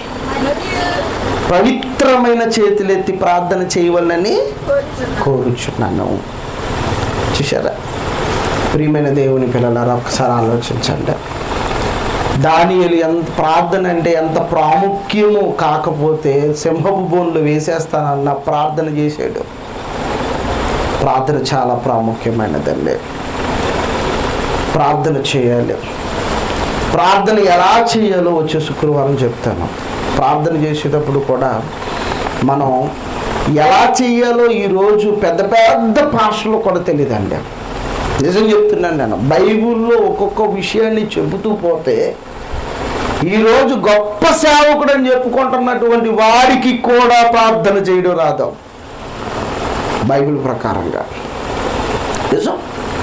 S1: పవిత్రమైన చేతులెత్తి ప్రార్థన చేయవలనని కోరుచున్నాను. చూసారా? ప్రియమైన దేవుని పిల్లలారా, ఒకసారి ఆలోచించండి. దానియేలు ఎంత ప్రార్థన అంటే ఎంత ప్రాముఖ్యమో, కాకపోతే సింహపు బోన్లు వేసేస్తానన్న ప్రార్థన చేశాడు. ప్రార్థన చాలా ప్రాముఖ్యమైనదండి. ప్రార్థన చేయాలి. ప్రార్థన ఎలా చేయాలో వచ్చే శుక్రవారం చెప్తాను. ప్రార్థన చేసేటప్పుడు కూడా మనం ఎలా చేయాలో ఈరోజు పెద్ద పెద్ద భాషలో కూడా తెలియదండి. నిజం చెప్తున్నాను నేను. బైబిల్లో ఒక్కొక్క విషయాన్ని చెబుతూ పోతే ఈరోజు గొప్ప సేవకుడు అని చెప్పుకుంటున్నటువంటి వారికి కూడా ప్రార్థన చేయడం రాదు బైబిల్ ప్రకారంగా. నిజం.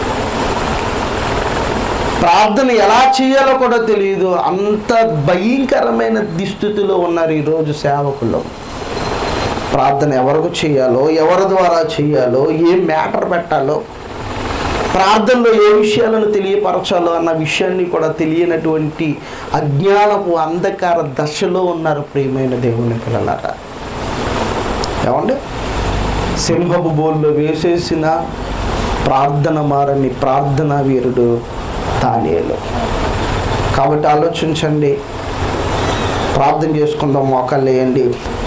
S1: ప్రార్థన ఎలా చేయాలో కూడా తెలియదు. అంత భయంకరమైన దుస్థితిలో ఉన్నారు ఈరోజు సేవకులు. ప్రార్థన ఎవరికి చేయాలో, ఎవరి ద్వారా చేయాలో, ఏం మ్యాటర్ పెట్టాలో, ప్రార్థనలో ఏ విషయాలను తెలియపరచాలో అన్న విషయాన్ని కూడా తెలియనటువంటి అజ్ఞానపు అంధకార దశలో ఉన్నారు ప్రియమైన దేవుని పిల్లలారా. ఏమండి, సింహపు బోల్లో వేసేసిన ప్రార్థన మారని ప్రార్థనా వీరుడు దానియేలు. కాబట్టి ఆలోచించండి, ప్రార్థన చేసుకుందాం, మోకాళ్ళు వేయండి.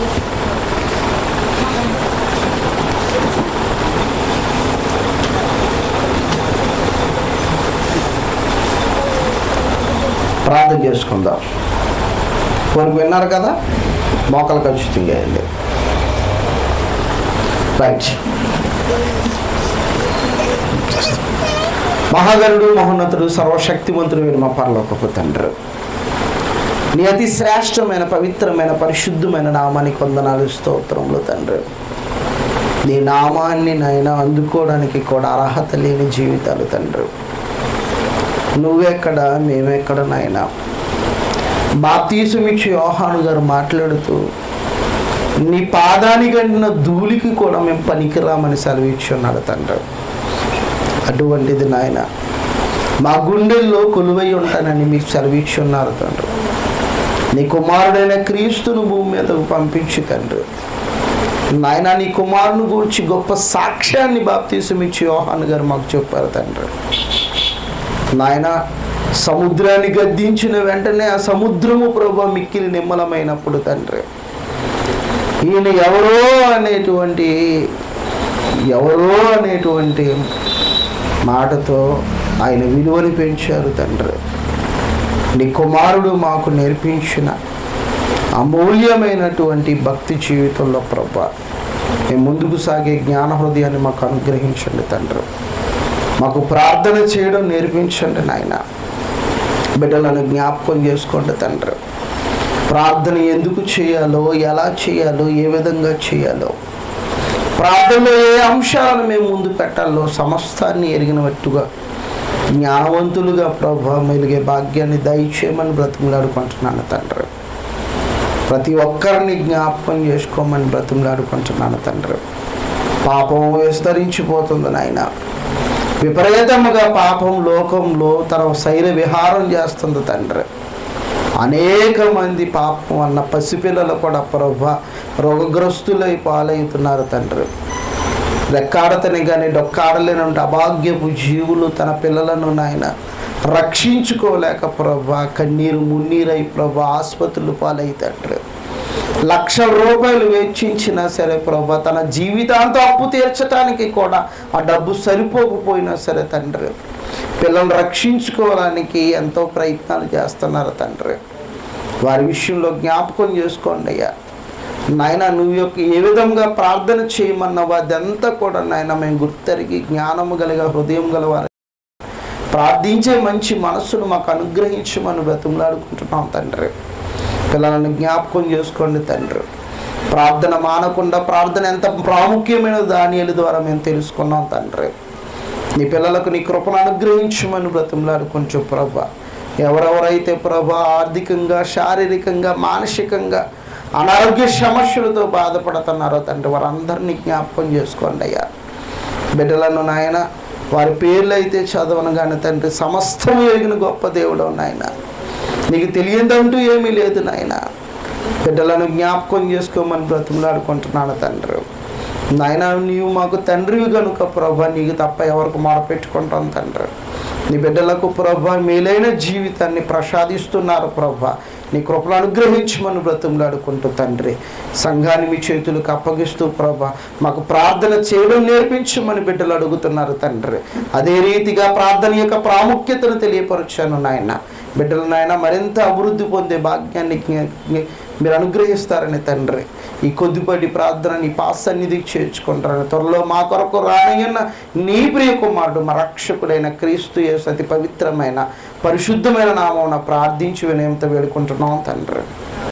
S1: ప్రార్థన చేసుకుందాం. కొన్ని విన్నారు కదా, మోకాలు ఖచ్చితంగా వేయండి. రైట్. మహాగణుడు, మహోన్నతుడు, సర్వశక్తిమంతుడు మా పరలోకపు తండ్రి, నీ అతి శ్రేష్టమైన పవిత్రమైన పరిశుద్ధమైన నామానికి వందనాలు, స్తోత్రములు తండ్రి. నీ నామాన్ని నాయనా అందుకోవడానికి కూడా అర్హత లేని జీవితాలు తండ్రి. నువ్వెక్కడ, మేమెక్కడ నాయనా. బాప్తీసమిచ్చి యోహాను గారు మాట్లాడుతూ నీ పాదానికి అంటిన ధూళికి కూడా మేము పనికిరామని సెలవిచ్చి ఉన్నాడు తండ్రి. అటువంటిది నాయన మా గుండెల్లో కొలువై ఉంటానని మీకు సెలవిచ్చి ఉన్నారు తండ్రి. నీ కుమారుడైన క్రీస్తును భూమి మీదకు పంపించి తండ్రి నాయన, నీ కుమారుని గురించి గొప్ప సాక్ష్యాన్ని బాప్తీసమిచ్చి యోహాను గారు మాకు చెప్పారు తండ్రి. నాయన, సముద్రాన్ని గద్దించిన వెంటనే ఆ సముద్రము ప్రభు మిక్కిలి నిమ్మలమైనప్పుడు తండ్రి, ఈయన ఎవరో అనేటువంటి మాటతో ఆయన విలువని పెంచారు తండ్రి. నీ కుమారుడు మాకు నేర్పించిన అమూల్యమైనటువంటి భక్తి జీవితంలో ప్రభు మేము ముందుకు సాగే జ్ఞాన హృదయాన్ని మాకు అనుగ్రహించండి తండ్రి. మాకు ప్రార్థన చేయడం నేర్పించండి నాయన. బిడ్డలను జ్ఞాపకం చేసుకోండి తండ్రి. ప్రార్థన ఎందుకు చేయాలో, ఎలా చేయాలో, ఏ విధంగా చేయాలో, ప్రార్థనలో ఏ అంశాలను మేము ముందు పెట్టాలో సమస్తాన్ని ఎరిగినట్టుగా జ్ఞానవంతులుగా ప్రభు మెలిగే భాగ్యాన్ని దయచేయమని బ్రతిమలాడుకుంటున్నాను తండ్రి. ప్రతి ఒక్కరిని జ్ఞాపకం చేసుకోమని బ్రతిమలాడుకుంటున్నాను తండ్రి. పాపం విస్తరించిపోతుంది నాయన. విపరీతముగా పాపం లోకంలో తన శైల విహారం చేస్తుంది తండ్రి. అనేక మంది పాపం అన్న పసిపిల్లలు కూడా ప్రభు రోగగ్రస్తులై పాలవుతున్నారు తండ్రి. రెక్కాడతని కానీ డొక్కాడలేని అభాగ్యపు జీవులు తన పిల్లలను నాయన రక్షించుకోలేక ప్రభు కన్నీరు మున్నీరై ప్రభు ఆసుపత్రులు పాలై తండ్రి. లక్షల రూపాయలు వెచ్చించినా సరే ప్రభు తన జీవితాంతం అప్పు తీర్చడానికి కూడా ఆ డబ్బు సరిపోకపోయినా సరే తండ్రి పిల్లలు రక్షించుకోవడానికి ఎంతో ప్రయత్నాలు చేస్తున్నారు తండ్రి. వారి విషయంలో జ్ఞాపకం చేసుకోండి అయ్యా నాయన. నువ్వు ఏ విధంగా ప్రార్థన చేయమన్నావు అదంతా కూడా నాయన మేము గుర్తెరిగి జ్ఞానము కలిగ హృదయం గలవారు ప్రార్థించే మంచి మనస్సును మాకు అనుగ్రహించమని బ్రతిమలాడుకుంటున్నాం తండ్రి. పిల్లలను జ్ఞాపకం చేసుకోండి తండ్రి. ప్రార్థన మానకుండా ప్రార్థన ఎంత ప్రాముఖ్యమైన దానియేలు ద్వారా మేము తెలుసుకున్నాం తండ్రి. నీ పిల్లలకు నీ కృపను అనుగ్రహించమని బ్రతిమలాడుకుంటూ ప్రభా, ఎవరెవరైతే ప్రభా ఆర్థికంగా, శారీరకంగా, మానసికంగా అనారోగ్య సమస్యలతో బాధపడుతున్నారో తండ్రి వారందరినీ జ్ఞాపకం చేసుకోండి అయ్యా. బిడ్డలను నాయన వారి పేర్లు అయితే చదవను కానీ తండ్రి సమస్తం ఎరిగిన గొప్ప దేవుడు నాయన. నీకు తెలియదంటూ ఏమీ లేదు నాయన. బిడ్డలను జ్ఞాపకం చేసుకోమని బ్రతిమలాడుకుంటున్నాను తండ్రి. నాయన నీవు మాకు తండ్రివి కనుక ప్రభా నీకు తప్ప ఎవరికి మొరపెట్టుకుంటాం తండ్రి. నీ బిడ్డలకు ప్రభా మేలైన జీవితాన్ని ప్రసాదిస్తున్నారు ప్రభా. నీ కృపను అనుగ్రహించమని బ్రతిమలాడుకుంటూ తండ్రి సంఘాన్ని మీ చేతులకు అప్పగిస్తూ ప్రభా మాకు ప్రార్థన చేయడం నేర్పించమని బిడ్డలు అడుగుతున్నారు తండ్రి. అదే రీతిగా ప్రార్థన యొక్క ప్రాముఖ్యతను తెలియపరచాను నాయన. బిడ్డలు నాయన మరింత అభివృద్ధి పొందే భాగ్యాన్ని మీరు అనుగ్రహిస్తారని తండ్రి ఈ కొద్దిపాటి ప్రార్థన నీ పాస్ సన్నిధికి చేర్చుకుంటారు. త్వరలో మా కొరకు రానయ్యన్న నీ ప్రియ కుమారుడు మా రక్షకుడైన క్రీస్తు యేసు అతి పవిత్రమైన పరిశుద్ధమైన నామమున ప్రార్థించి వినయంతో వేడుకుంటున్నాం తండ్రి.